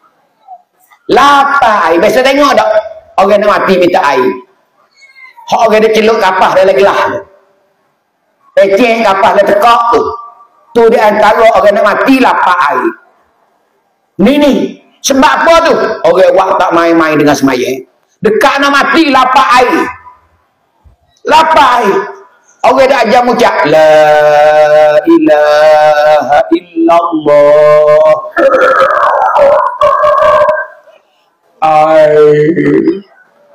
Lapar air. Biasa tengok tak? Orang nak mati minta air. Hak orang dia celuk kapas dalam gelas. Pecing kapas dalam tekak tu. Tu di antara orang nak mati lapar air. Ni ni. Sebab apa tu? Orang wak tak main-main dengan semaya. Dekat nak mati lapar air. Lapar air. Orang dah ajar ucap la ilaha illallah. Air.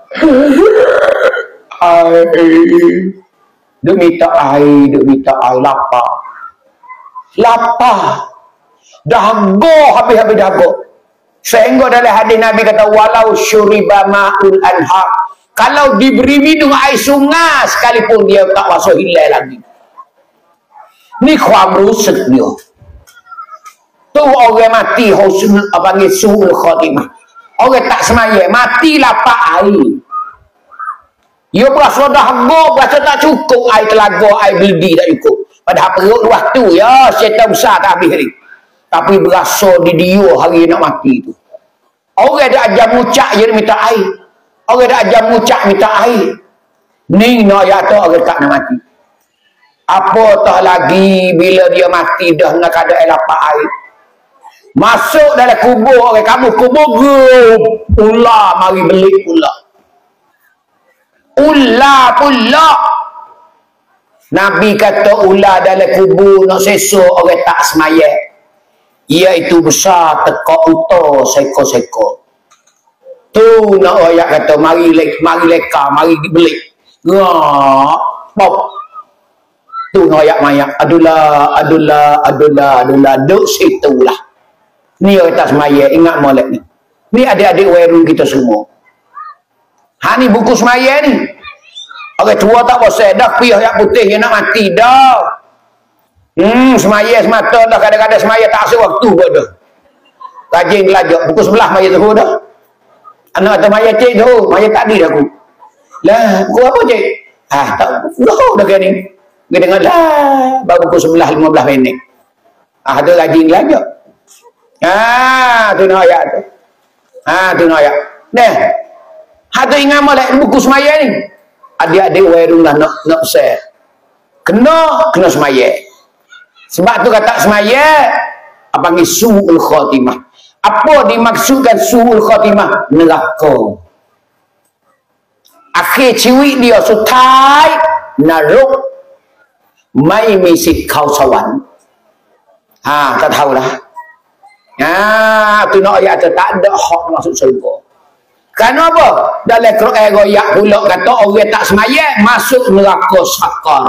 Air. Duk minta air, duk minta air, lapar. Lapar. Dahaga habis-habis dahaga. Sehingga dalam hadis Nabi kata walau syuriba ma'ul anhar. Kalau diberi minum air sungai sekalipun dia tak masuk hilal lagi. Ni kham rusak dia. Tu orang mati husnul panggil su'ul khatimah. Orang tak semaya mati lapar air. Dia berasa dahaga, berasa tak cukup air telaga, air beledi tak cukup. Padahal perut luas tu ya, syaitan besar tak habis ni. Tapi berasa di dia hari nak mati tu. Orang dah ajar mucak je minta air. Orang dah ajar mucak minta air. Ni nak yata orang tak nak mati. Apa tak lagi bila dia mati dah nak ada air lapar air. Masuk dalam kubur orang kamu kubur gum. Ular mari beli pula. Ular pula. Nabi kata ular dalam kubur nak sesok orang tak semaya. Iaitu besar teka uta seko-seko. Tu nak ayat kata mari lek mari leka mari beli. Ngah pop. Tu nak ayat mayak adulah adulah adulah adulah duk situlah. Ni orang tak semaya ingat molek ni. Ni adik-adik wairun kita semua. Ha ni buku semaya ni. Orang tua tak bosan dah piyah yang putih yang nak mati dah. Hmm semaya semata dah kadang-kadang semaya tak asa waktu pun dah. rajin belajar pukul sebelah maya tu dah. Anak kata maya cik tu, maya tak ada aku. Lah, pukul apa cik? Ah, tak dah dah kan ni. Dia dengar dah baru pukul sebelah lima belas minit. Ah, tu rajin belajar. Ah, tu nak ayat tu. Ah, tu nak ayat. Dah. Ha tu ingat molek buku semaya ni. Adik-adik wairung lah nak nak share. Kena kena semaya. Sebab tu kata semaya apa panggil suul khatimah. Apa dimaksudkan suul khatimah? Neraka. Akhir ciwi dia sutai naruk mai misi kau sawan. Ha, tak tahulah. Ha, tu nak ayat tu tak ada hak masuk syurga. Kerana apa? Dalam Quran royak pula kata orang tak semaya masuk neraka sakar.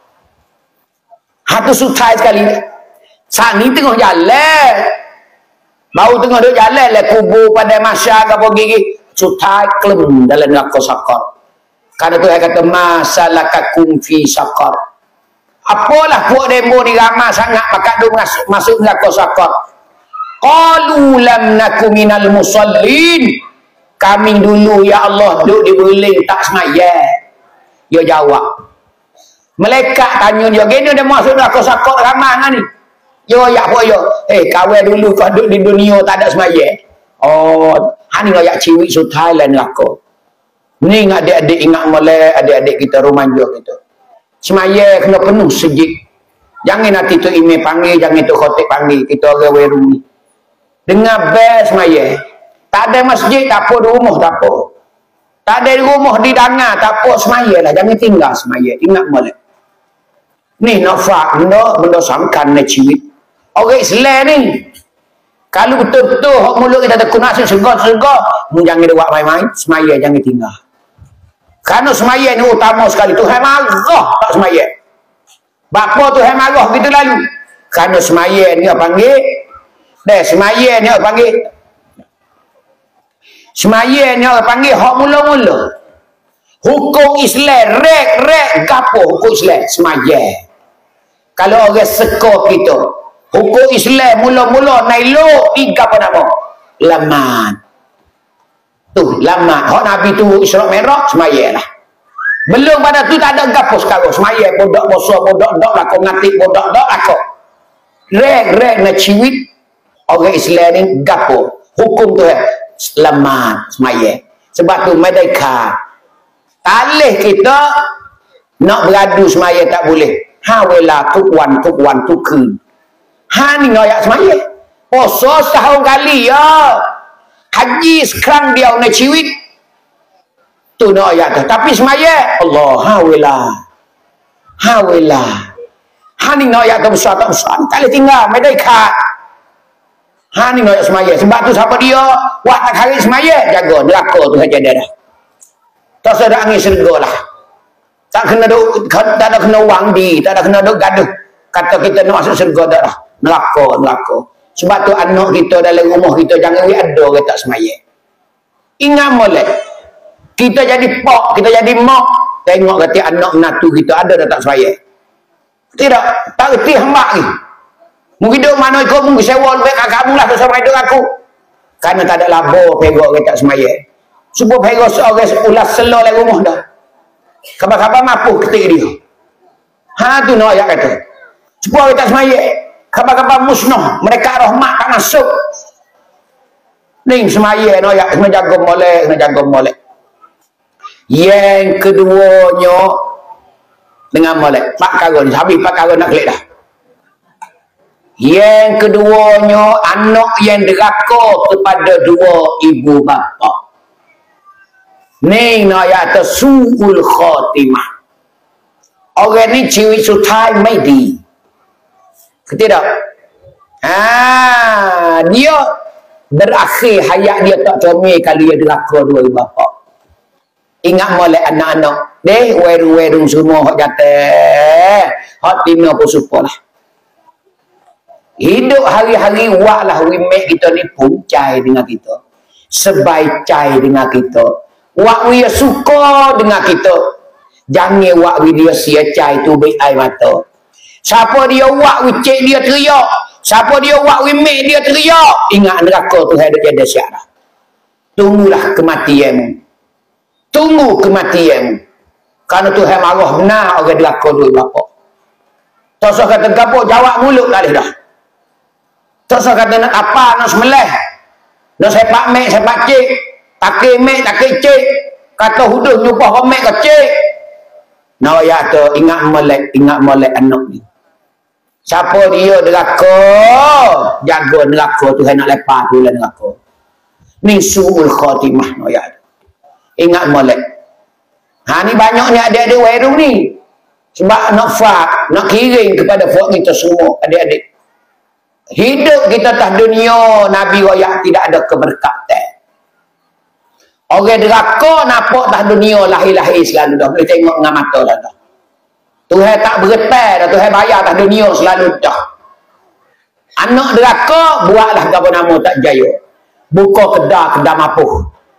Hatu sutai sekali. Saat ni tengah jalan. Baru tengah duduk jalan lah kubur pada masyarakat apa gigi. Sutai kelem dalam neraka sakar. Kerana tu saya kata masalakakum fi sakar. Apalah buat demo ni ramah sangat maka dia masuk, masuk neraka sakar. Qalu lam naku minal musallin. Kami dulu ya Allah duduk di beling tak semaya. Dia jawab. Malaikat tanya dia, gini dia masuk neraka sakar ramah ni. Yo ya apa yo? Eh kawan dulu kau duduk di dunia tak ada semaya. Oh, hani royak ciwi sutai lah neraka. Ni adik-adik ingat molek adik-adik kita rumanja kita. Semaya kena penuh sejid. Jangan nanti tu email panggil, jangan tu khotib panggil kita orang weru ni. Dengar bel semaya. Tak ada masjid, tak apa di rumah, tak apa. Tak ada di rumah, di dana, tak apa, semaya lah. Jangan tinggal semaya. Ingat boleh. Ni nak fak, benda, benda sangkan ni ciwit. Orang Islam ni. Kalau betul-betul, hak mulut kita tekun nasib, segak-segak. Jangan dia buat main-main, semaya jangan tinggal. Kerana semaya ni utama sekali. Tuhan marah tak semaya. Bapa Tuhan marah gitu lalu. Kerana semaya ni apa panggil? Dah, semaya ni apa panggil? Semaya ni orang panggil hak mula-mula. Hukum Islam rek-rek gapo hukum Islam semaya. Kalau orang seka kita, hukum Islam mula-mula nailok tiga apa nama? Laman. Tu laman. Hak Nabi tu Isra Mi'raj semaya lah. Belum pada tu tak ada gapo sekarang semaya bodak bosa bodak dak lah kau ngatik bodak dak lah kau. Rek-rek na ciwit orang Islam ni gapo hukum tu eh selamat semaya. Sebab tu mereka talih kita nak beradu semaya tak boleh. Ha wela tukwan tukwan tukun. Ha ni ngoyak semaya. Puasa setahun kali ya. Haji sekarang dia nak ciwit. Tu nak ayat tu. Tapi semaya Allah ha wela. Ha wela. Ha ni ngoyak tu besar tak besar. Tak boleh tinggal mereka. Ha ni nak semaya. Sebab tu siapa dia buat tak hari semaya, jaga neraka tu saja dia dah. Tak sedar angin serga lah. Tak kena duk, tak ada kena wang di, tak ada kena duk gaduh. Kata kita nak masuk serga dah lah. Neraka, neraka. Sebab tu anak kita dalam rumah kita jangan we ada orang tak semaya. Ingat molek. Kita jadi pok, kita jadi mak. Tengok kata anak menatu kita ada dah tak semaya. Tidak, tak reti hambak ni. Mungkin duk mana ikut mungkin sewa lebih kat kamu lah bersama hidup aku. Kerana tak ada labor perok orang tak semaya. Sebab perok seorang ulas selor dalam rumah dah. Khabar-khabar mampu ketik dia. Ha tu nak ayat kata. Sebab orang tak semaya. Khabar-khabar musnah. Mereka rahmat tak masuk. Ni semaya nak ayat. Kena jaga molek. Kena jaga molek. Yang keduanya. Dengan molek. Pak karun. Habis pak karun nak klik dah. Yang keduanya anak yang deraka kepada dua ibu bapa. Ni nak ayat suul khatimah. Orang ni ciwi sutai maidi. Ketidak? Ah, dia berakhir hayat dia tak comel kali dia deraka dua ibu bapa. Ingat molek anak-anak. Deh, weru-weru semua hak jatuh. Hak tina pun supalah. Hidup hari-hari waklah wimek kita ni puncai dengan kita. Sebaik cai dengan kita. Wak dia suka dengan kita. Jangan wak dia sia cai tu baik air mata. Siapa dia wak cek dia teriak. Siapa dia buat remake dia teriak, ingat neraka tu ada jadi syarat. Tunggulah kematian. Tunggu kematian. Karena Tuhan marah benar orang neraka dua bapa. Tak usah kata gapo jawab mulut dah dah. Tak usah kata nak apa nak semelih. Nak sepak mek sepak cik. Takik mek takik cik. Kata huduh nyupah mek ke cik. Nah ya tu ingat molek ingat molek anak ni. Siapa dia neraka? Jaga neraka Tuhan nak lepas tu lah neraka. Ni suul khatimah no ya. Ingat molek. Ha ni banyak ni adik-adik wairung ni. Sebab nak fak, nak kiring kepada fak kita semua, adik-adik. Hidup kita atas dunia, Nabi royak tidak ada keberkatan. Orang neraka nampak atas dunia lahir-lahir selalu dah. Boleh tengok dengan mata dah. dah. Tuhan tak bergetar dah, Tuhan bayar atas dunia selalu dah. Anak neraka, buatlah apa nama tak jaya. Buka kedai-kedai mapuh.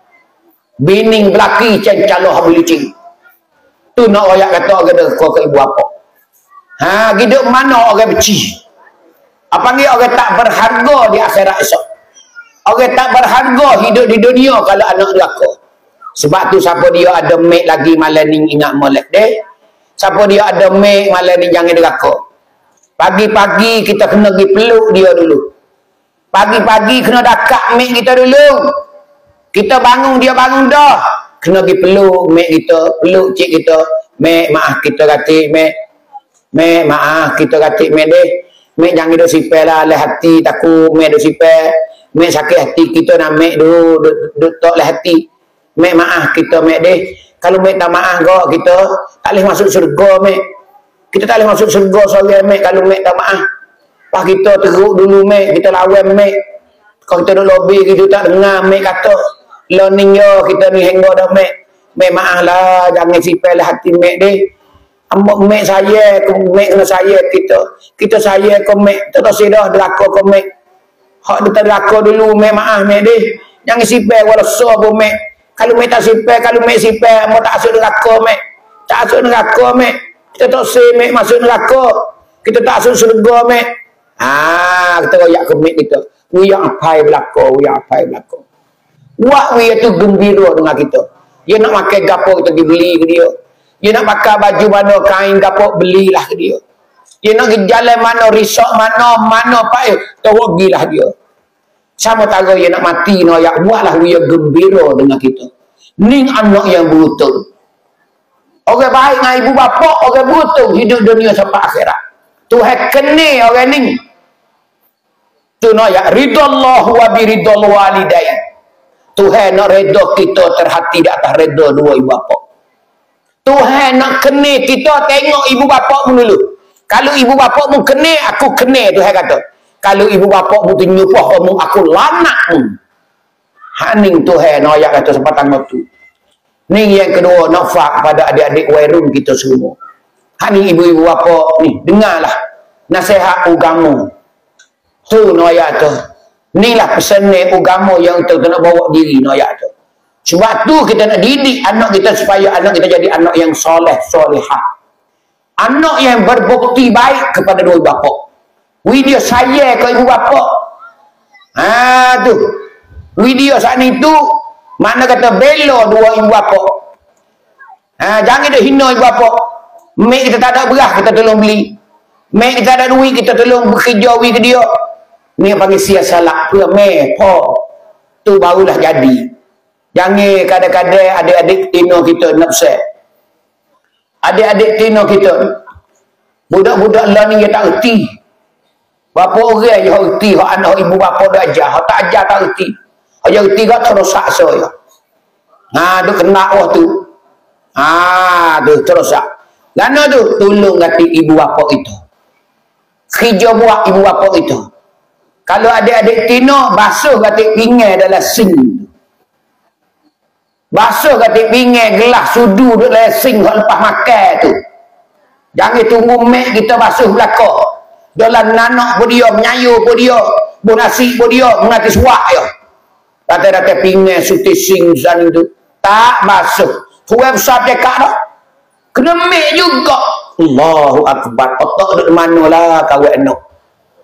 Bining belaki cancaloh habulicing. Tu nak royak kata orang neraka ke ibu apa. Ha, hidup mana orang beci. Apa ni orang tak berharga di akhirat esok. Orang tak berharga hidup di dunia kalau anak neraka. Sebab tu siapa dia ada mek lagi malam ni ingat molek deh. Siapa dia ada mek malam ni jangan neraka. Pagi-pagi kita kena pergi peluk dia dulu. Pagi-pagi kena dakak mek kita dulu. Kita bangun dia bangun dah. Kena pergi peluk mek kita, peluk cik kita. Mek maaf kita kata mek. Mek maaf kita kata mek deh. Mek jangan duk sipel lah le hati takut mek duk sipel. Mek sakit hati kita nak mek duk duk tok le hati. Mek maaf kita mek deh. Kalau mek tak maaf kau kita tak boleh masuk syurga mek. Kita tak boleh masuk syurga seorang mek kalau mek tak maaf. Pas kita teruk dulu mek, kita lawan mek. Kalau kita duk lobby kita tak dengar mek kata learning yo kita ni henggo dah mek. Mek maaf lah jangan sipel le hati mek deh. Ambok mek saya, mek kena saya kita. Kita saya ke mek, tak tahu sedah deraka ke mek. Hak dia deraka dulu, mek maaf mek deh. Jangan sipel wala so pun mek. Kalau mek tak sipel, kalau mek sipel, mau tak asuk neraka mek. Tak asuk neraka mek. Kita tak se mek masuk neraka. Kita tak asuk surga mek. Ah, kita royak ke mek kita. Wi yang apai belaka, wi yang apai belaka. Buat wi itu gembira dengan kita. Dia nak pakai gapo kita pergi beli ke dia. Dia nak pakai baju mana kain gapo belilah ke dia. Dia nak pergi jalan mana resort mana mana pai tawagilah dia. Sama tahu dia nak mati no ya buatlah dia gembira dengan kita. Ning anak yang berutung. Orang baik dengan ibu bapa, orang berutung hidup dunia sampai akhirat. Tuhan kene orang ni. Tu no ya ridallahu wa biridal walidain. Tuhan nak redha kita terhati di atas redha dua ibu bapa. Tuhan nak kena kita tengok ibu bapa mu dulu. Kalau ibu bapa mu kena, aku kena Tuhan kata. Kalau ibu bapa mu tu nyupah mu, aku lanak mu. Haning Tuhan nak ayat kata sepatang waktu. Ni yang kedua nak fak pada adik-adik wairun kita semua. Haning ibu-ibu bapa ni, dengarlah nasihat agama. Tu nak ayat tu. Inilah pesan agama yang kita nak bawa diri no ayat tu. Sebab tu kita nak didik anak kita supaya anak kita jadi anak yang soleh solehah. Anak yang berbukti baik kepada dua bapa. Video saya ke ibu bapa. Ha tu. Video saat itu mana kata bela dua ibu bapa. Ha jangan dah hina ibu bapa. Mek kita tak ada beras kita tolong beli. Mek kita ada duit kita tolong bekerja wi ke dia. Ni panggil siasalak pula meh po. Tu barulah jadi. Jangan kadang-kadang adik-adik tino kita nak set. Adik-adik tino kita. Budak-budak lah ni dia tak erti. Bapa orang yang erti, hak anak ibu bapa dah ajar, hak tak ajar tak erti. Hak yang erti kau terosak saya. Ha tu kena wah tu. Ha tu terosak. Lana tu tolong gati ibu bapa itu. Kerja buat ibu bapa itu. Kalau adik-adik tino basuh katik pingai dalam sing. Basuh katik pingai gelas sudu duduk dalam sing hak lepas makan tu. Jangan tunggu mek kita basuh belakang. Dalam nanak pun dia, menyayu pun dia, pun nasi pun dia, mengatis wak ya. Rata-rata pingai suti sing zan itu. Tak basuh. Tuan besar cakap dah. Kena mek juga. Allahu Akbar. Otak duduk mana lah kawan nak.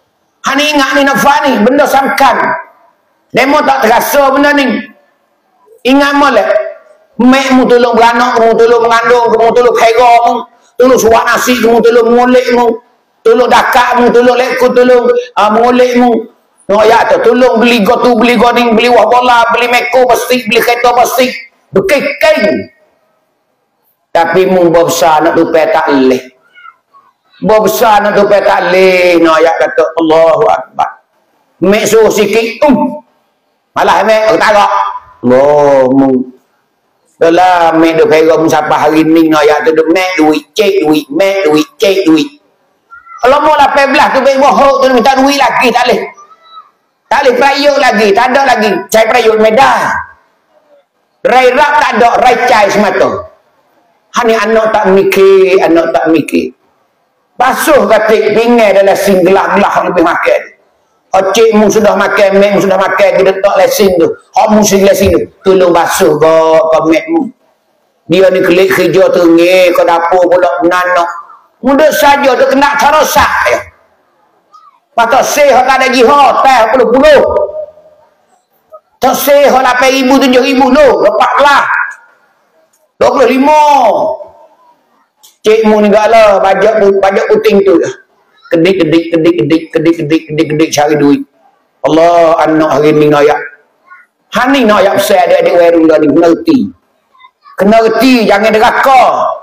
Hani ingat ni nafas ni, benda sangkan. Demo tak terasa benda ni. Ingat molek. Mek mu tolong beranak, mu tolong mengandung, mu tolong kera mu, tolong suap nasi, mu tolong molek mu, tolong dakak mu, tolong lekut, tolong uh, molek mu. Noyak tu, tolong beli gotu, beli goding, beli wah bola, beli meko plastik, beli kereta plastik. Bekeng-keng. Tapi mu besar nak dupai tak leh. Besar nak dupai tak leh. Noyak kata Allahu Akbar. Mek suruh sikit, um. Malah mek, aku tak agak. Oh, mu. Dalam mek dupai mu siapa hari ni, noyak tu, mek duit, cek duit, mek duit, cek duit. Kalau mu lapan belas tu, mek bohok tu, minta duit lagi, tak leh. Tak boleh perayuk lagi, tak ada lagi. Cai perayuk medan. Rai rap tak ada, rai cai semata. Hani anak tak mikir, anak tak mikir. Basuh katik pingai dalam sing gelah-gelah lebih makan. Ocik mu sudah makan, mek mu sudah makan, kita tak lesing tu. Hak mu sing lesing tu. Tolong basuh ke, ke mek mu. Dia ni kelik kerja tu, nge, ke dapur pula menanak. Mudah saja tu kena cara sak ya. Patut sehat tak ada jihad, tak puluh-puluh. Tak sehat lapan ribu, tujuh ribu, no, lepas belah. Dua puluh lima. Cik mu ni gala, bajak, bajak puting tu. Kedik, kedik, kedik, kedik, kedik, kedik, kedik, kedik, cari duit. Allah, anak hari ni nayak. Hani nayak besar adik-adik warung dah ni, kena reti. Kena reti, jangan deraka.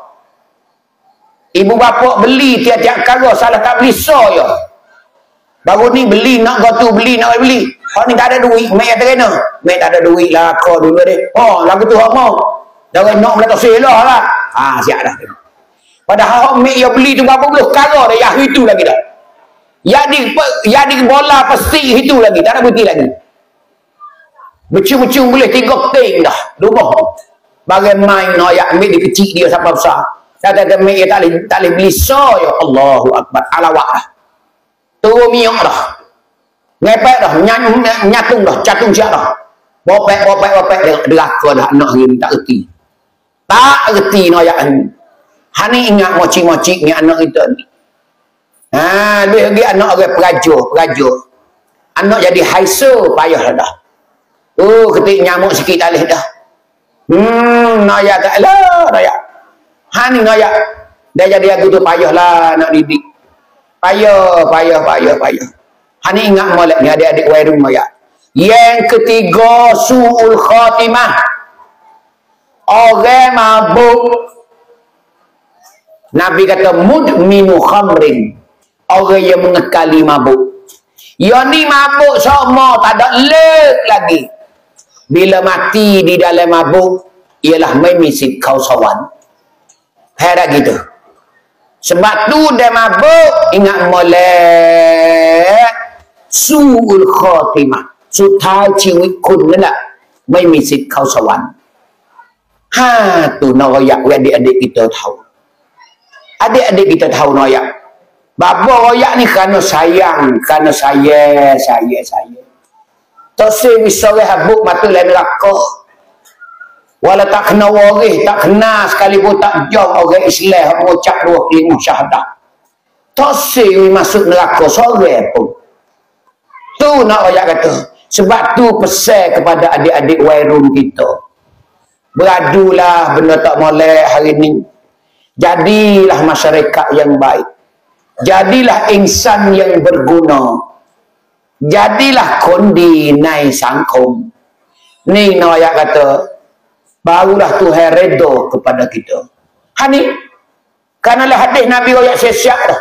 Ibu bapa beli tiap-tiap kara, salah tak beli so ya. Baru ni beli, nak gotu beli, nak beli. Hak ni tak ada duit, mek yang terkena. Mek tak ada duit lah, kau dulu deh. Oh, lagu tu hak mau. Jangan nak melata selah lah. Ah, siap dah. Padahal hak mek yang beli tu berapa puluh kara dah, yang itu lagi dah. Yang di, yang di bola pasti itu lagi, tak ada putih lagi. Becum-becum boleh tiga ting dah. Rumah. Bagaimana nak yang mek dia kecil dia sampai besar. Kata-kata mek yang tak boleh, tak boleh beli so, ya Allahu Akbar. Alawak lah. Turun miok dah. Ngepek dah. Nyatung dah. Catung siap dah. Bopek, bopek, bopek. Deraka dah. Anak hari ni tak reti. Tak reti noyak ni. Hani ingat moci-moci ni anak kita ni. Ha, lebih lagi anak orang perajur. Perajur. Anak jadi haiso. Payah dah. Oh, ketik nyamuk sikit tak boleh dah. Hmm, noyak tak lah. Noyak. Hani noyak. Dia jadi aku tu payah lah nak didik. Payah, payah, payah, payah. Hani ingat molek ni adik-adik warung moyak. Yang ketiga, su'ul khatimah. Orang mabuk. Nabi kata, mudminu khamrin. Orang yang mengekali mabuk. Yang ni mabuk semua, tak ada lek lagi. Bila mati di dalam mabuk, ialah memisit kausawan. Herat gitu. Sebab tu dia mabuk, ingat molek su'ul khatimah. สุดท้ายชีวิตคุณนั่นแหละไม่มีสิทธิ์เข้าสวรรค์ห้าtu noyak adik-adik kita tahu. Adik-adik kita tahu noyak. Bapa royak ni kerana sayang, kerana saya, saya, saya. Tak sewi sore habuk mata lain neraka. Walau tak kena waris, tak kena sekalipun tak jauh orang Islam mengucap dua kalimah syahadah. Tak sewi masuk neraka sore pun. Tu nak royak kata. Sebab tu pesan kepada adik-adik wairun kita. Beradulah benda tak molek hari ni. Jadilah masyarakat yang baik. Jadilah insan yang berguna. Jadilah kondi nai sangkom. Ni Noyak kata, barulah Tuhan redha kepada kita. Hani, kerana hadis Nabi royak siap dah.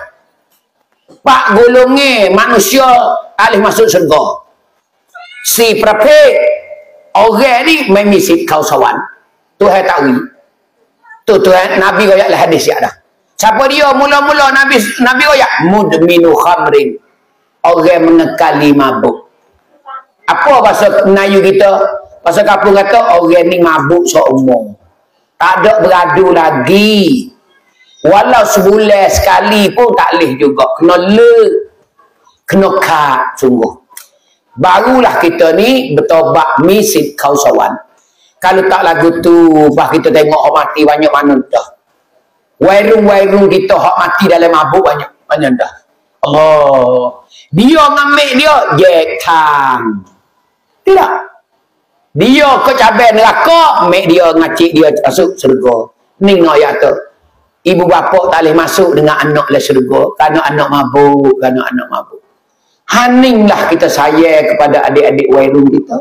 Pak golongi manusia alih masuk syurga. Si prapek orang ni memisit kau sawan. Tuhan tahu. Tu Tuhan Nabi royak lah hadis siap dah. Siapa dia mula-mula Nabi Nabi royak mudminu khamrin. Orang mengekali mabuk. Apa bahasa Melayu kita? Bahasa kampung kata orang ni mabuk seumur. Tak ada beradu lagi. Walau sebulan sekali pun tak boleh juga. Kena le. Kena kat sungguh. Barulah kita ni bertobat misit kau sawan. Kalau tak lagu tu, bah kita tengok orang mati banyak mana dah. Wairung-wairung kita hak mati dalam mabuk banyak banyak dah. Allah. Dia ngambil dia jek tang. Tidak. Dia ke cabai neraka, mek dia ngacik dia masuk syurga. Ni nak ayat tu. Ibu bapa tak boleh masuk dengan anak le syurga kerana anak mabuk, kerana anak mabuk. Haninglah kita sayang kepada adik-adik wairung kita.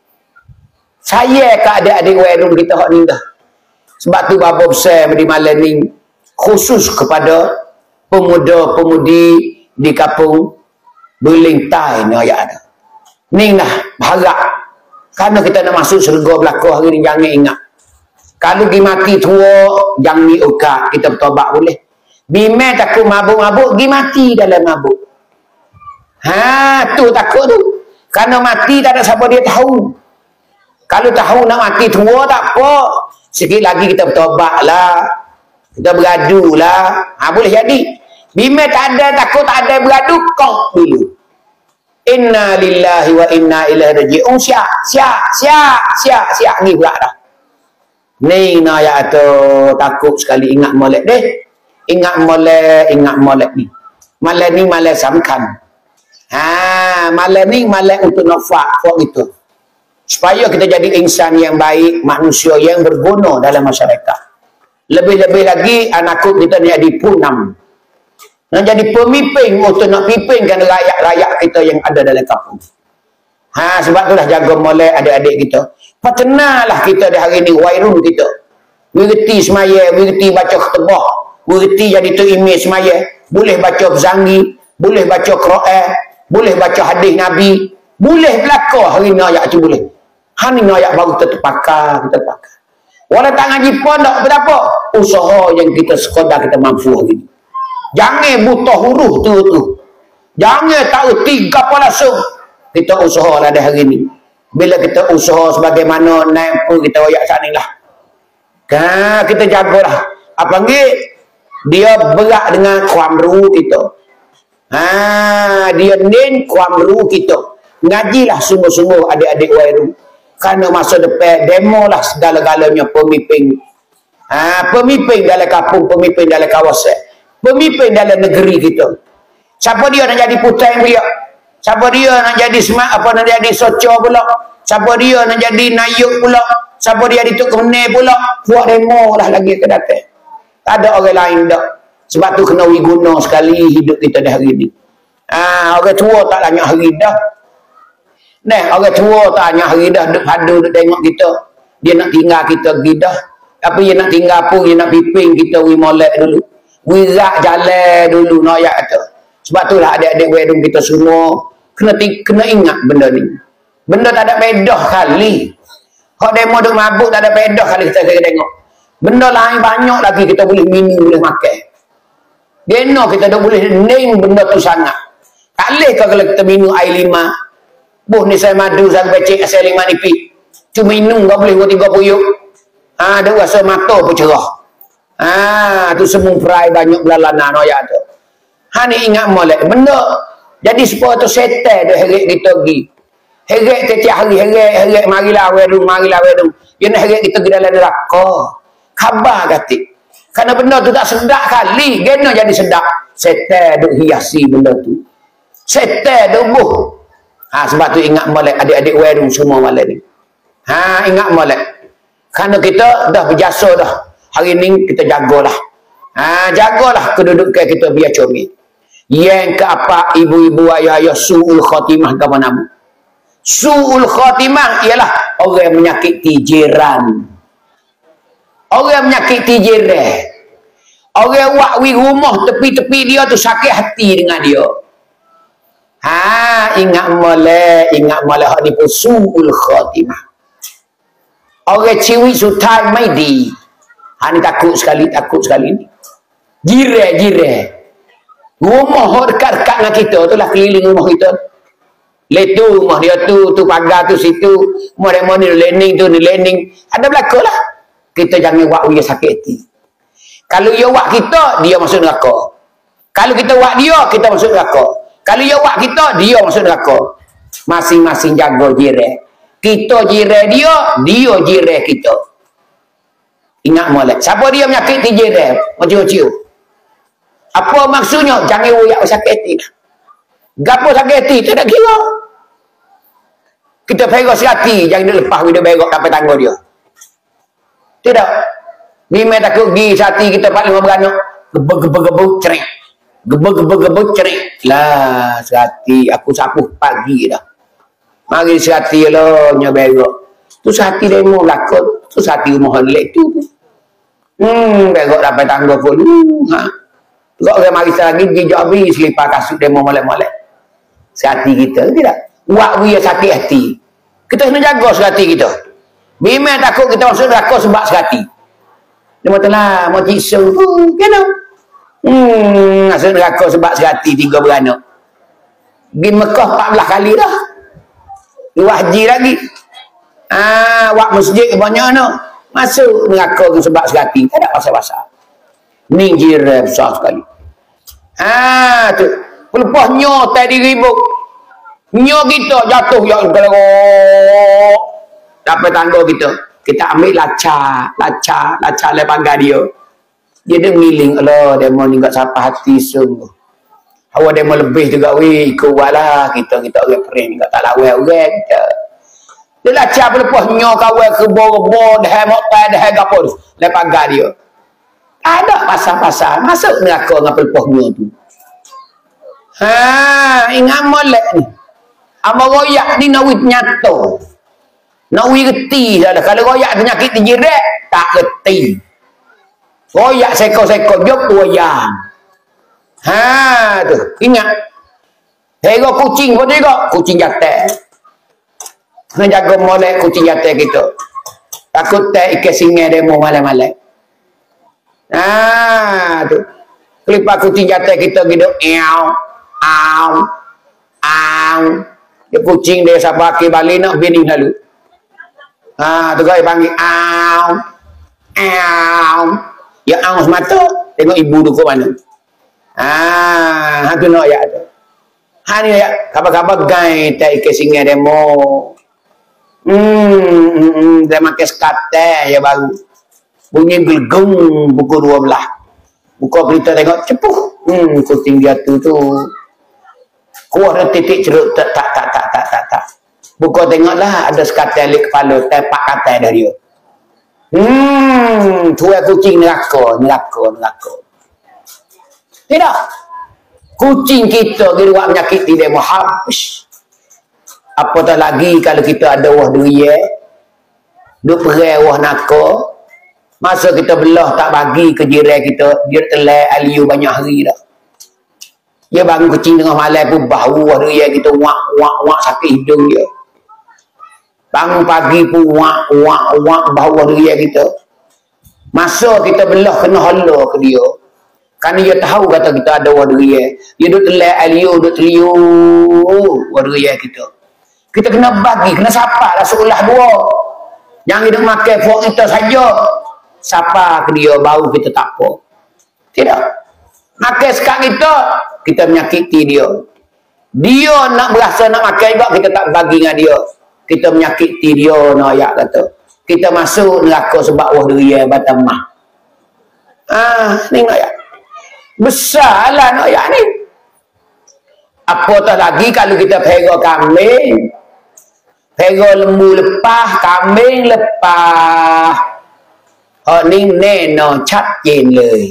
Sayang ke adik-adik wairung kita hak ni dah. Sebab tu bapa besar di malam ni khusus kepada pemuda-pemudi di kampung Belintai ni ayat ada. Ni lah berharap. Kerana kita nak masuk syurga belakang hari ni, jangan ingat. Kalau pergi mati tua, jangan ni ukat. Kita bertobat boleh. Bimai takut mabuk-mabuk, pergi mati dalam mabuk. Ha, tu takut tu. Kerana mati tak ada siapa dia tahu. Kalau tahu nak mati tua tak apa. Sikit lagi kita bertobat lah. Kita beradu lah. Ha, boleh jadi. Bimai tak ada, takut tak ada beradu, kok dulu. Inna lillahi wa inna ilaihi raji'un. Siap, siap, siap, siap, siap. Ni pula dah. Ni nak ayat tu takut sekali ingat molek deh. Ingat molek, ingat molek ni. Malam ni malam samkan. Ha, malam ni malam untuk nafak kok gitu. Supaya kita jadi insan yang baik, manusia yang berguna dalam masyarakat. Lebih-lebih lagi anak kita ni jadi punam. Nak jadi pemimpin untuk nak pimpinkan rakyat-rakyat kita yang ada dalam kampung. Ha, sebab itulah jaga molek adik-adik kita. Patenalah kita di hari ni wairun kita. Wirti semaya, wirti baca ketebah, wirti jadi tu imej semaya, boleh baca bezangi, boleh baca Quran, boleh baca hadis Nabi, boleh belaka hari ni ayat tu boleh. Hari ni ayat baru kita terpakai, kita terpakai. Walau tak ngaji pun tak apa, usaha yang kita sekadar kita mampu hari ni. Jangan buta huruf tu tu. Jangan tahu tiga apa langsung. Kita usaha lah dah hari ni. Bila kita usaha sebagaimana naik pun kita royak saat ni lah. Kan kita jagalah. Apa panggil? Dia berat dengan kuamru kita. Ha, dia nin kuamru kita. Ngajilah sungguh-sungguh adik-adik wairu. Kerana masa depan demo lah segala-galanya pemimpin. Ha, pemimpin dalam kampung, pemimpin dalam kawasan. Pemimpin dalam negeri kita. Siapa dia nak jadi putai dia? Siapa dia nak jadi semak apa nak jadi soco pula? Siapa dia nak jadi nayuk pula? Siapa dia di tok kene pula? Buat demo lah lagi ke datang. Tak ada orang lain dak. Sebab tu kena guna sekali hidup kita dah hari ni. Ah, orang tua tak tanya hari dah. Nah, orang tua tak tanya hari dah duk padu duk tengok kita. Dia nak tinggal kita gidah. Tapi dia nak tinggal pun dia nak pimpin kita wi molek dulu. Wirak jalan dulu nak ayat tu. Sebab itulah adik-adik wedung kita semua kena kena ingat benda ni. Benda tak ada pedah kali. Hak demo duk mabuk tak ada pedah kali kita kena tengok. Benda lain banyak lagi kita boleh minum, boleh makan. Geno kita dah boleh ning benda tu sangat. Tak leh kalau kita minum air lima. Buh ni saya madu saya becek asal lima nipi. Cuma minum kau boleh buat tiga puyuk. Ah, ada rasa mata pun cerah. Ah, tu semua perai banyak belalana noya tu. Ha ni ingat molek benda. Jadi supaya tu setan dah heret kita pergi. Heret setiap hari heret heret marilah wedung marilah wedung. Dia nak heret kita pergi dalam neraka. Khabar kata. Karena benda tu tak sedap kali, gena jadi sedap. Setan duk hiasi benda tu. Setan duk buh. Ha sebab tu ingat molek adik-adik wedung semua malam ni. Ha ingat molek. Karena kita dah berjasa dah. Hari ni kita jagalah. Ha, jagalah kedudukan kita biar comel. Yang ke apa ibu-ibu ayah-ayah su'ul khatimah ke mana? Su'ul khatimah ialah orang yang menyakiti jiran. Orang yang menyakiti jiran. Orang yang wakwi rumah tepi-tepi dia tu sakit hati dengan dia. Ha, ingat molek, ingat molek hak ni pun su'ul khatimah. Orang ciwi sutai maidi. Ha ni takut sekali, takut sekali ni. Jiran-jiran. Rumah hok dekat-dekat dengan kita tu lah keliling rumah kita. Letu rumah dia tu, tu pagar tu situ. Rumah ni lening tu, ni lening. Ada belakang lah. Kita jangan buat dia sakit hati. Kalau dia buat kita, dia masuk neraka. Kalau kita buat dia, kita masuk neraka. Kalau dia buat kita, dia masuk neraka. Masing-masing jaga jiran. Kita jiran dia, dia jiran kita. Ingat molek. Siapa dia menyakiti jiran? Macam-macam. Apa maksudnya? Jangan uyak sakit hati. Gapo sakit hati? Tak ada kira. Kita pergi sekati, jangan lepas dia berok sampai tangga dia. Tidak. Memang takut pergi sekati kita paling beranak. Gebek-gebek-gebek cerik. Gebek-gebek-gebek cerik. Lah, sekati aku sapuh pagi dah. Mari sekati lah, nya berok. Tu sekati demo lakon. Tu sekati rumah lek tu. Hmm, berok sampai tangga pun. Hmm, ha. Kok orang mari lagi jejak habis selipar kasut demo molek-molek. Sehati kita tidak. Buat dia sakit hati. Kita kena jaga sehati kita. Memang takut kita masuk neraka sebab sehati. Dia matalah mau ciksu pun kena. Hmm, masuk neraka sebab sehati tiga beranak. Pergi Mekah empat belas kali dah. Dua haji lagi. Ah, buat masjid banyak no. Masuk neraka sebab sehati. Tak ada pasal-pasal. Ni jiran besar sekali. Ah tu. Pelepas nyo tadi ribut. Nyo kita jatuh ya kalau dapat tangga kita. Kita ambil lacak, lacak, lacak le pangga dia. Dia dia ngiling Allah demo ni enggak siapa hati sungguh. Awak demo lebih juga wi ikut wala kita kita orang kering enggak tak lawan orang kita. Dia lacak pelepas nyo kawan kebo-kebo dah mok tai dah gapo le pangga dia. Ada pasal-pasal masuk neraka dengan pelpohnya tu. Ha, ingat molek ni. Amba royak ni nak wit nyato. Nak wit reti dah. Kalau royak penyakit terjerat, tak reti. Royak seko-seko jok wayang. Ha, tu. Ingat. Hero kucing pun juga, kucing jantan. Kena jaga molek kucing jantan kita. Takut tak ikan singa demo malam-malam. Ah tu. Kelipar kucing jatuh kita gitu. Eau. Au. Au. Dia kucing dia siapa ke balik nak bini lalu. Ah tu kau panggil au. Au. Ya au semata. Tengok ibu tu ke mana. Ah, tu nak ya tu. Ha ni ya, kabar-kabar gai tak ikan singa demo. Hmm, dia makan skate ya baru. Bunyi gelgung pukul dua belas. Buka berita tengok cepuh. Hmm, kucing dia tu tu. Kuah ada titik cerut tak tak tak tak tak tak tak. Buka tengoklah ada sekatan lik kepala tepak kata dah dia. Hmm, tu kucing neraka, neraka, neraka. Tidak. Kucing kita dia buat penyakit dia mau habis. Apatah lagi kalau kita ada wah duia. Duk perai wah naka. Masa kita belah tak bagi ke jiran kita, dia telai aliu banyak hari dah. Dia bangun kucing tengah malam pun bau dia kita wak wak wak sakit hidung dia. Bangun pagi pun wak wak wak bau dia kita. Masa kita belah kena hala ke dia. Kerana dia tahu kata kita ada wadriya. Dia duk telai aliu duk teliu wadriya kita. Kita kena bagi, kena sapa lah seolah dua. Jangan hidup makan fok kita saja. Sapa ke dia bau kita tak apa. Tidak. Makan sekat kita, kita menyakiti dia. Dia nak berasa nak makan juga, kita tak bagi dengan dia. Kita menyakiti dia, nak ayat kata. Kita masuk neraka sebab wah dia batam mah. Ah, ni nak ayat. Besarlah nak ayat ni. Apatah lagi kalau kita pera kambing. Pera lembu lepah, kambing lepah. Oh ni neno chat jenเลย.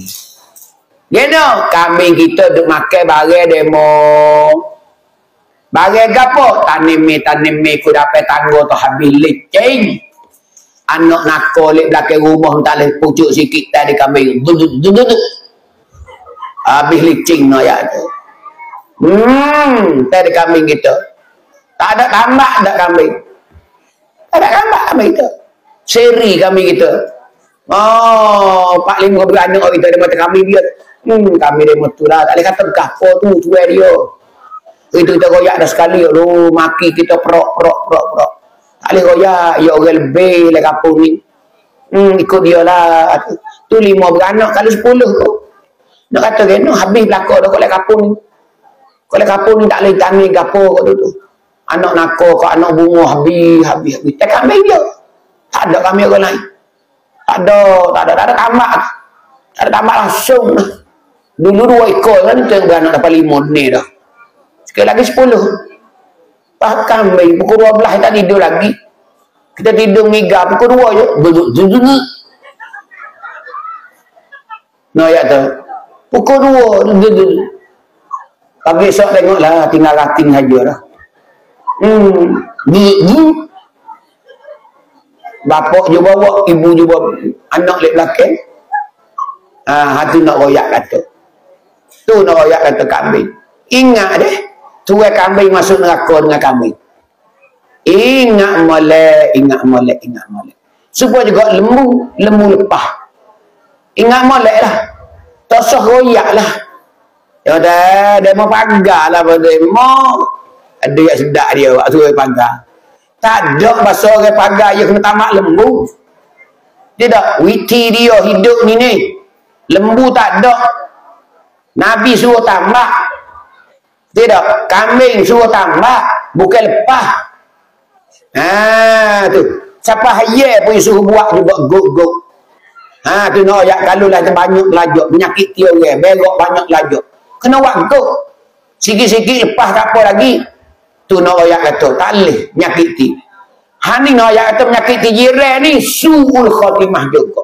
Neno kambing kita duk makan barang demo. Barang gapo? Tanime tanime ku dapat tangga tu habis leceng. Anak nako lek belakang rumah tak leh pucuk sikit tadi kambing. Duduk. Habis leceng no ya tu. Hmm, tadi kambing kita. Tak ada tambak dak kambing. Tak ada tambak kambing kita. Seri kambing kita. Oh, pak lima beranak kita dia mata kami biar. Hmm, kami dia mutulah. Tak boleh kata gapo tu tuai dia. Itu kita royak dah sekali lu maki kita perok perok perok perok. Tak boleh royak ya orang lebih le kampung ni. Hmm, ikut dia lah. Tu lima beranak kalau sepuluh tu. Nak kata kena habis belaka dah kat kampung ni. Kat kampung ni tak boleh tani gapo kat tu. Anak nako kat anak bunga habis habis habis. Tak kami dia. Tak ada kami orang lain. Tak ada, tak ada, tak ada tambah. Tak ada tambah langsung. Dulu dua ekor kan, tu yang beranak dapat lima ni dah. Sekali lagi sepuluh. Pak kambing, pukul dua belas kita tidur lagi. Kita tidur miga, pukul dua je. Duduk-duduk. Nah, ya tu. Pukul dua. Duduk-duduk. Pagi esok tengoklah, tinggal rating saja dah. Hmm. Duduk. Bapak je bawa, ibu je bawa. Anak lek belakang. Ah, hati nak royak kata. Tu nak royak kata kambing. Ingat deh. Tuai kambing masuk neraka dengan kambing. Ingat molek, ingat molek, ingat molek. Supaya juga lembu, lembu lepah. Ingat molek lah. Tak usah royak lah. Ya dah, dia mau pagar lah pada mau. Ada yang sedap dia, waktu suruh pagar. Tak ada bahasa orang pagar, dia kena tamak lembu. Tidak, witi dia hidup ni ni. Lembu tak ada. Nabi suruh tambah. Tidak, kambing suruh tambah. Bukan lepah. Haa, tu. Siapa hayat pun suruh buat juga guk-guk. Haa, tu nak ayat kalau lah banyak lajak. Penyakit dia orang. Berok banyak lajak. Kena buat guk. Sikit-sikit lepas tak apa lagi. Tu nak ayat kata. Tak boleh menyakiti. Ha ni nak ayat kata menyakiti jiran ni. Su'ul khatimah juga.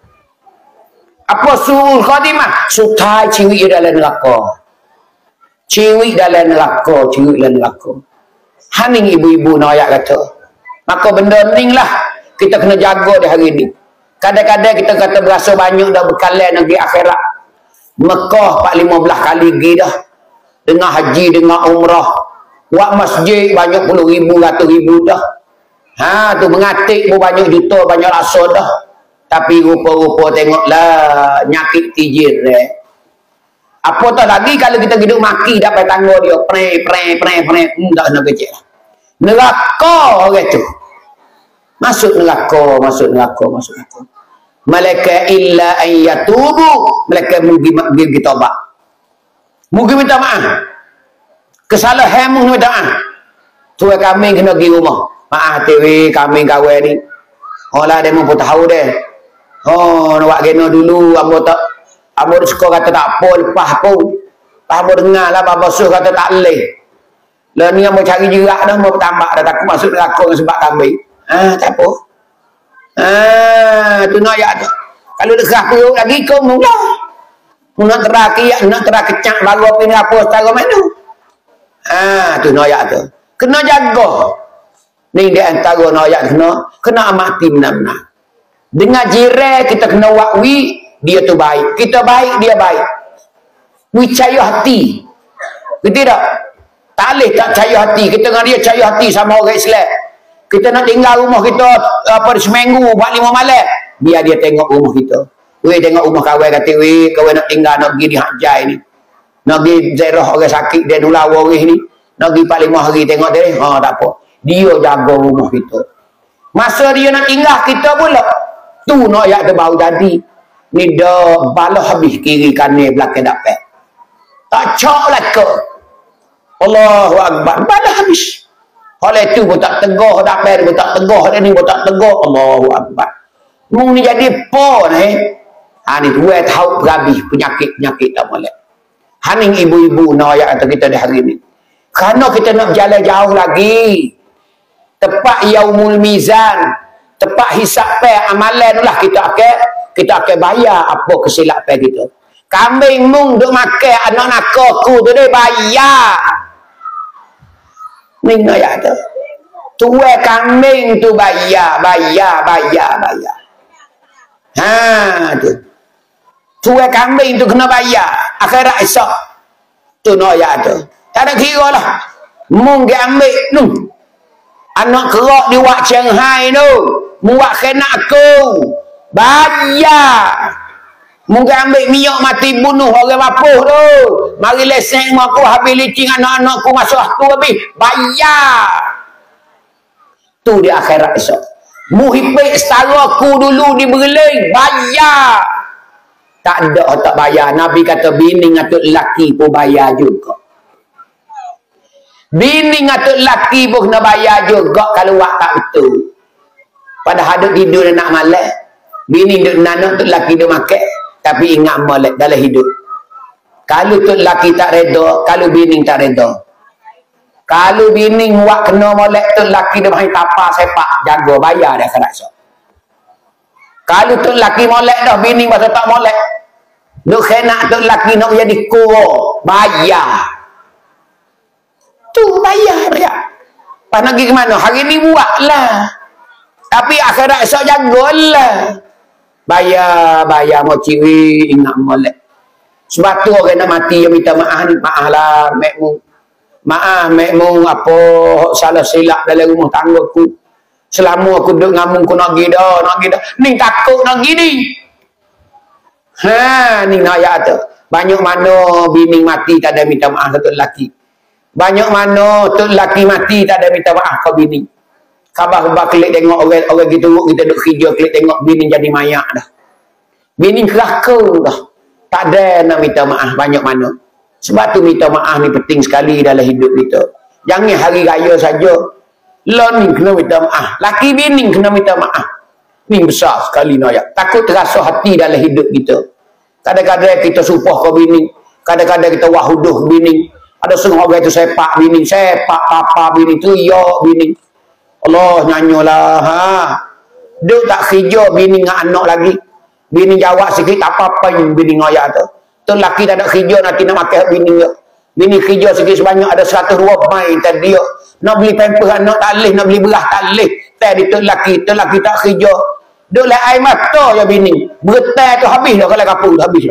Apa su'ul khatimah? Sutai ciwik dalam neraka. Ciwik dalam neraka. Ciwik dalam neraka. Ha ni ibu-ibu nak ayat kata. Maka benda ni lah. Kita kena jaga di hari ni. Kadang-kadang kita kata berasa banyak dah bekalan negeri akhirat. Mekah empat lima belas kali pergi dah. Dengan haji, dengan umrah. Buat masjid banyak puluh ribu, ratus ribu dah. Ha tu mengatik pun banyak juta, banyak rasa dah. Tapi rupa-rupa tengoklah nyakit tijir eh. Apa tak lagi kalau kita hidup maki dapat tangga dia. Pre, pre, pre, pre. Hmm, tak kena kecil lah. Neraka orang tu. Masuk neraka, masuk neraka, masuk neraka. Malaikat illa an yatubu. Malaikat mugi mugi kita taubat. Mugi minta maaf. Kesalahan mu minta maaf. Tu kami kena pergi rumah. Maaf T V kami kawan ni. Oh lah dia mau tahu deh. Oh nak buat kena dulu ambo tak ambo suka kata tak apa lepas pun. Ambo dengarlah bapa suruh kata tak leh. Lah ni ambo cari jerak dah mau tambah dah takut masuk neraka sebab kambing. Ah tak apa. Ah tu nak ya tu. Kalau dekat perut lagi kau mula. Nak teraki nak terak kecak baru apa ni apa cara mana. Ah tu nak ya tu. Kena jaga. Ni di antara nak ya kena kena amati benar-benar. Dengan jiran kita kena wakwi dia tu baik. Kita baik dia baik. Percaya hati. Betul tak? Tak boleh tak percaya hati. Kita dengan dia percaya hati sama orang Islam. Kita nak tinggal rumah kita apa seminggu, empat lima malam. Biar dia tengok rumah kita. Weh tengok rumah kawan kata, weh kawan nak tinggal nak pergi di Hajjai ni. Nak pergi ziarah orang sakit dia nular waris ni. Nak pergi empat lima hari tengok dia. Ha tak apa. Dia jaga rumah kita. Masa dia nak tinggal kita pula. Tu nak ayat tu baru jadi. Ni dah balah habis kiri kanan belakang dapat. Tak cak lah ke. Allahu Akbar. Balah habis. Oleh itu pun tak teguh dapat pun tak teguh dia ni pun tak teguh. Allahu Akbar. Mung ni jadi apa ni? Ha ni dua tahu berhabis penyakit-penyakit tak boleh. Ha ni ibu-ibu nak ayat kata kita di hari ni. Kerana kita nak berjalan jauh lagi. Tepat yaumul mizan. Tepat hisap pe amalan lah kita akan kita akan bayar apa kesilapan kita. Kambing mung duk makan anak nakaku tu dia bayar. Ni ayat tu. Tuai kambing tu bayar, bayar, bayar, bayar. Ha tu. Tuai kambing tu kena bayar. Akhirat esok. Tu no ayat tu. Tak ada kira lah. Mung dia ambil tu. Anak kerak di wak Shanghai tu. Muak kena aku. Bayar. Mungkin ambil minyak mati bunuh orang bapuh tu. Mari leseng aku habis licin anak-anakku masuk aku habis. Bayar. Tu di akhirat esok. Muhibik setara aku dulu diberleng. Bayar. Tak ada tak bayar. Nabi kata bini atau lelaki pun bayar juga. Bini atau lelaki pun kena bayar juga kalau wak tak betul. Padahal duduk tidur nak malam. Bini duduk nanak tu lelaki duduk makan. Tapi ingat molek dalam hidup. Kalau tu laki tak reda, kalau bini tak reda. Kalau bini buat kena molek tu laki dia main tapa sepak, jaga bayar dia akhirat esok. Kalau tu laki molek dah, bini masa tak molek. Duk kena tu laki nak jadi kuro, bayar. Tu bayar ya. Pas nak pergi ke mana? Hari ni buatlah. Tapi akhirat esok jagalah. Bayar, bayar mau ciri ingat molek. Sebab tu orang nak mati yang minta maaf ni, maaf lah mekmu. Maaf mekmu apa salah silap dalam rumah tangga aku. Selama aku duduk ngamung aku nak pergi dah, nak pergi dah. Ni takut nak pergi ni. Ha, ni ayat tu. Banyak mana bini mati tak ada minta maaf ke lelaki. Banyak mana tu lelaki mati tak ada minta maaf ke bini. Khabar-khabar klik tengok orang orang gitu kita duk kerja klik tengok bini jadi mayat dah. Bini keraka dah. Tak ada nak minta maaf banyak mana. Sebab tu minta maaf ni penting sekali dalam hidup kita. Jangan hari raya saja. Lo ni kena minta maaf. Laki bini kena minta maaf. Ni besar sekali ayat. Takut terasa hati dalam hidup kita. Kadang-kadang kita supah ke bini. Kadang-kadang kita wahuduh bini. Ada setengah orang itu sepak bini. Sepak papa bini tu ya bini. Allah nyanyolah. Ha. Duk tak kerja bini dengan anak lagi. Bini jawab sikit tak apa-apa yang bini ngoyak tu. Tu laki tak ada kerja nanti nak makan bini dia. Bini kerja sikit sebanyak ada seratus dua main tadi dia. Nak beli pampers anak tak leh, nak beli beras tak leh. Tadi tu laki, tu laki tak kerja. Duk le air mata ya bini. Bertai tu habis dah kalau kapur tu habis dah.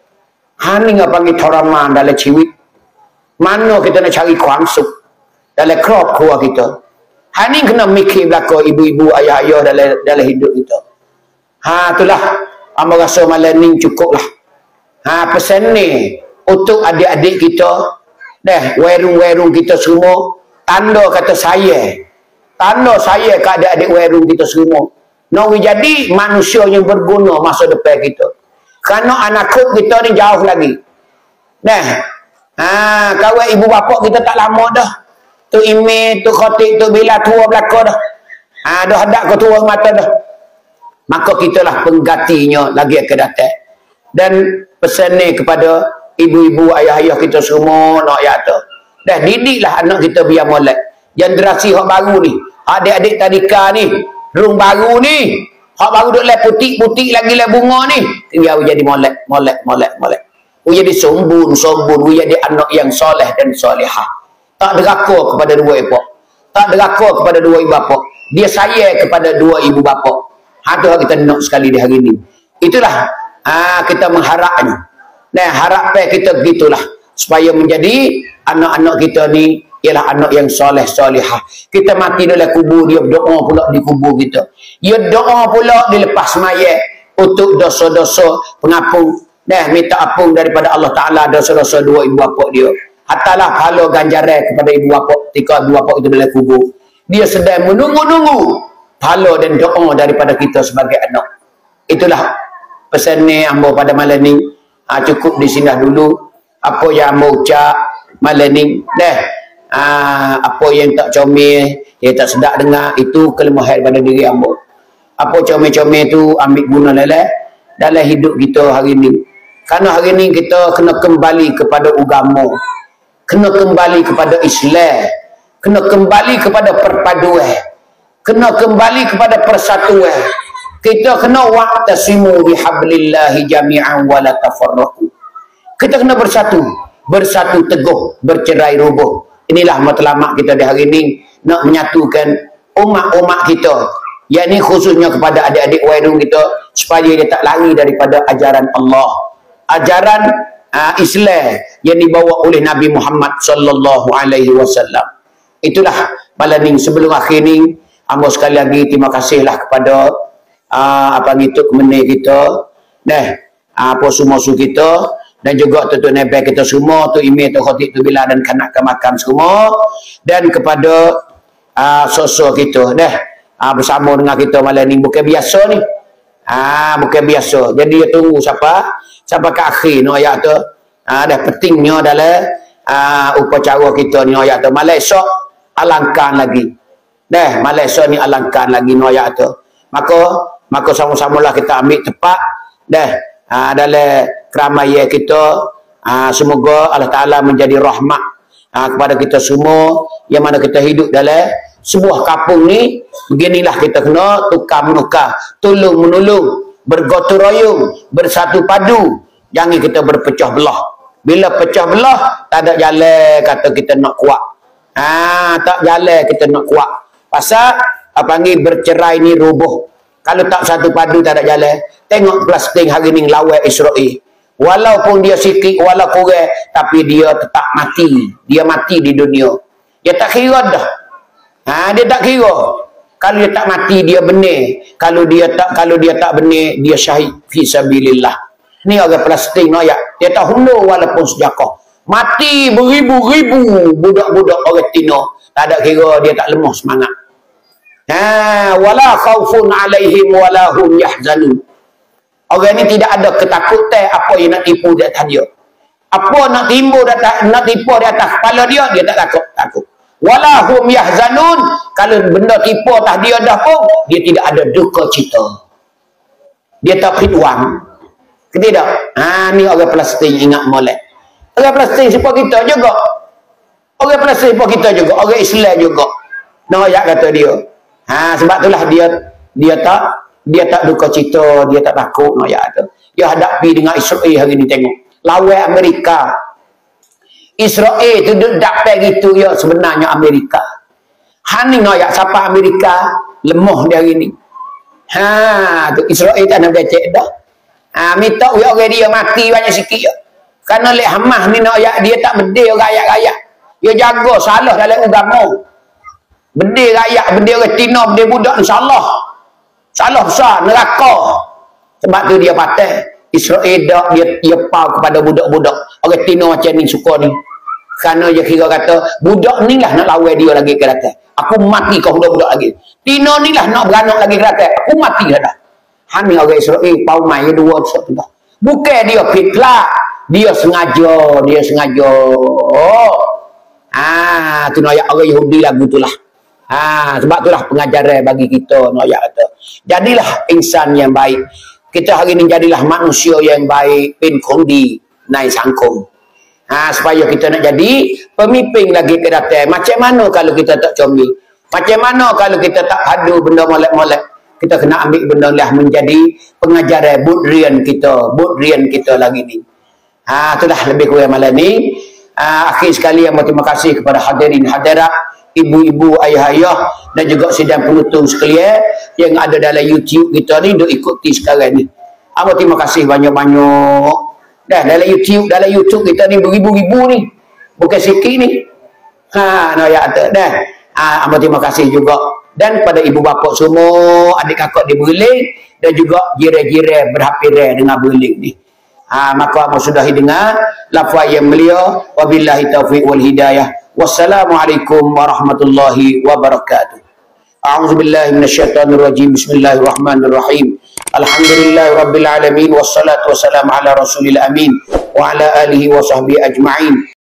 Ha ni ngah panggil teraman dalam ciwit. Mana kita nak cari kuangsuk dalam keluarga kita. Ha ni kena mikir belaka ibu-ibu ayah-ayah dalam dalam hidup kita. Ha itulah amba rasa malam ni cukup lah. Ha pesan ni untuk adik-adik kita. Dah werung-werung kita semua tanda kata saya. Tanda saya ke adik-adik werung kita semua. Nak jadi manusia yang berguna masa depan kita. Kerana anak kita ni jauh lagi. Dah. Ha kawan ibu bapa kita tak lama dah. Tu email, tu khatib, tu bila tua belaka dah. Ha dah hadap ke tua mata dah. Maka kitalah penggantinya lagi akan datang. Dan pesan ni kepada ibu-ibu, ayah-ayah kita semua nak ya tu. Dah didiklah anak kita biar molek. Generasi hak baru ni, adik-adik tadika ni, rung baru ni, hak baru duk le putik-putik lagi le bunga ni, dia jadi molek, molek, molek, molek. Dia jadi sombun, sombun, dia jadi anak yang soleh dan solehah. Tak deraka kepada dua ibu. Tak deraka kepada dua ibu bapa. Dia sayang kepada dua ibu bapa. Itu ha, kita nak sekali di hari ini. Itulah ha, kita mengharapnya. Nah, harapan kita begitulah. Supaya menjadi anak-anak kita ni ialah anak yang soleh solehah. Kita mati dalam kubur, dia berdoa pula di kubur kita. Dia doa pula dilepas mayat untuk dosa-dosa pengampun. Nah, minta ampun daripada Allah Ta'ala dosa-dosa dua ibu bapa dia. Hatalah pahala ganjaran kepada ibu bapa ketika ibu bapa itu dalam kubur. Dia sedang menunggu-nunggu pahala dan doa daripada kita sebagai anak. Itulah pesan ni ambo pada malam ni. Ha, cukup di sini dulu. Apa yang ambo ucap malam ni. Dah. Ha, apa yang tak comel, yang tak sedap dengar, itu kelemahan pada diri ambo. Apa comel-comel tu ambil guna dalam dalam hidup kita hari ni. Karena hari ni kita kena kembali kepada agama. Kena kembali kepada Islam. Kena kembali kepada perpaduan. Kena kembali kepada persatuan. Kita kena wa'tasimu bihablillahi jami'an wa la tafarraqu. Kita kena bersatu, bersatu teguh, bercerai roboh. Inilah matlamat kita di hari ini nak menyatukan umat-umat kita. Yang ini khususnya kepada adik-adik werung kita supaya dia tak lari daripada ajaran Allah. Ajaran uh, Islam yang dibawa oleh Nabi Muhammad sallallahu alaihi wasallam. Itulah malam ni sebelum akhir ni. Ambo sekali lagi terima kasihlah kepada uh, apa gitu kemenai kita, dah apa semua musuh kita dan juga tutup nebel kita semua, tu email tu khatib tu bila dan kanak makan semua dan kepada uh, sosok kita dah uh, bersama dengan kita malam ni bukan biasa ni. Ah uh, bukan biasa. Jadi dia tunggu siapa? Sampai ke akhir no ayat tu. Ah uh, dah pentingnya dalam uh, upacara kita ni ayat tu. Malam esok alangkan lagi. Dah, Malaysia ni alangkan lagi noyak tu. Maka, maka sama-samalah kita ambil tepat. Dah, ha, dalam keramaian kita, Ha, semoga Allah Ta'ala menjadi rahmat ha, kepada kita semua yang mana kita hidup dalam sebuah kampung ni. Beginilah kita kena tukar menukar, tolong menolong, bergotong royong, bersatu padu. Jangan kita berpecah belah. Bila pecah belah, tak ada jalan kata kita nak kuat. Ha, tak jalan kita nak kuat. Pasal apa panggil bercerai ni roboh. Kalau tak satu padu tak ada jalan. Tengok Palestin hari ni lawan Israel. Walaupun dia sikit, walau kurang, tapi dia tetap mati. Dia mati di dunia. Dia tak kira dah. Ha, dia tak kira. Kalau dia tak mati, dia benar. Kalau dia tak kalau dia tak benar, dia syahid fi sabilillah. Ni orang Palestin no ya. Dia tak hundur walaupun sejakah. Mati beribu-ribu budak-budak orang Tino. Tak ada kira dia tak lemah semangat. Ha, wala khaufun alaihim wala hum yahzanun. Orang ni tidak ada ketakutan apa yang nak tipu di atas dia. Apa nak timbul di atas, nak tipu di atas kepala dia, dia tak takut. Takut. Wala hum yahzanun. Kalau benda tipu atas dia dah pun, dia tidak ada duka cita. Dia tak fitwang. Tidak. Ha, ni orang Palestin ingat molek. Orang Palestin siapa kita juga. Orang Palestin siapa kita juga. Orang Islam juga. No, ayat kata dia. Ha, sebab itulah dia dia tak dia tak duka cita, dia tak takut no, ayat tu. Dia hadapi dengan Israel hari ni tengok. Lawan Amerika. Israel tu duduk dapat gitu ya sebenarnya Amerika. Hani no, ayat siapa Amerika lemah dia hari ni. Ha, tu Israel tak nak becek dah. Ha, minta orang dia mati banyak sikit ya. Kerana lek Hamas ni nak ayat dia tak bedil rakyat-rakyat. Dia jaga salah dalam agama. Bedil rakyat, bedil orang Tino, bedil budak insya-Allah. Salah besar neraka. Sebab tu dia patah Israel dak dia dia pau kepada budak-budak. Orang Tino macam ni suka ni. Kerana dia kira kata budak ni lah nak lawan dia lagi ke datang. Aku mati kau budak-budak lagi. Tino ni lah nak beranak lagi ke datang. Aku mati dah dah. Hani orang Israel pau mai dua satu dah. Bukan dia fitlah. Dia sengaja, dia sengaja. Oh. Ah, tu ayat orang Yahudi lagu itulah. Ah, sebab itulah pengajaran bagi kita no ayat kata. Jadilah insan yang baik. Kita hari ini jadilah manusia yang baik, pin kondi naik sangkung. Ah, supaya kita nak jadi pemimpin lagi ke datang. Macam mana kalau kita tak comel? Macam mana kalau kita tak padu benda molek-molek? Kita kena ambil benda lah menjadi pengajaran budrian kita, budrian kita lagi ni. Ha, itulah lebih kurang malam ni. Ha, akhir sekali yang berterima kasih kepada hadirin hadirat, ibu-ibu, ayah-ayah dan juga sidang penonton sekalian yang ada dalam YouTube kita ni duk ikuti sekarang ni. Apa terima kasih banyak-banyak. Dah dalam YouTube, dalam YouTube kita ni beribu-ribu ni. Bukan sikit ni. Ha, no ya ada dah. Ah, ha, terima kasih juga dan pada ibu bapa semua, adik kakak di Berlin dan juga jiran-jiran berhafirah dengan Berlin ni. Ha, maka aku sudahi dengan lafaz yang mulia. Wabillahi taufiq wal hidayah. Wassalamualaikum warahmatullahi wabarakatuh. A'udzubillahi minasyaitonir rajim. Bismillahirrahmanirrahim. Alhamdulillahirabbil alamin wassalatu wassalamu ala rasulil amin wa ala alihi wa sahbihi ajma'in.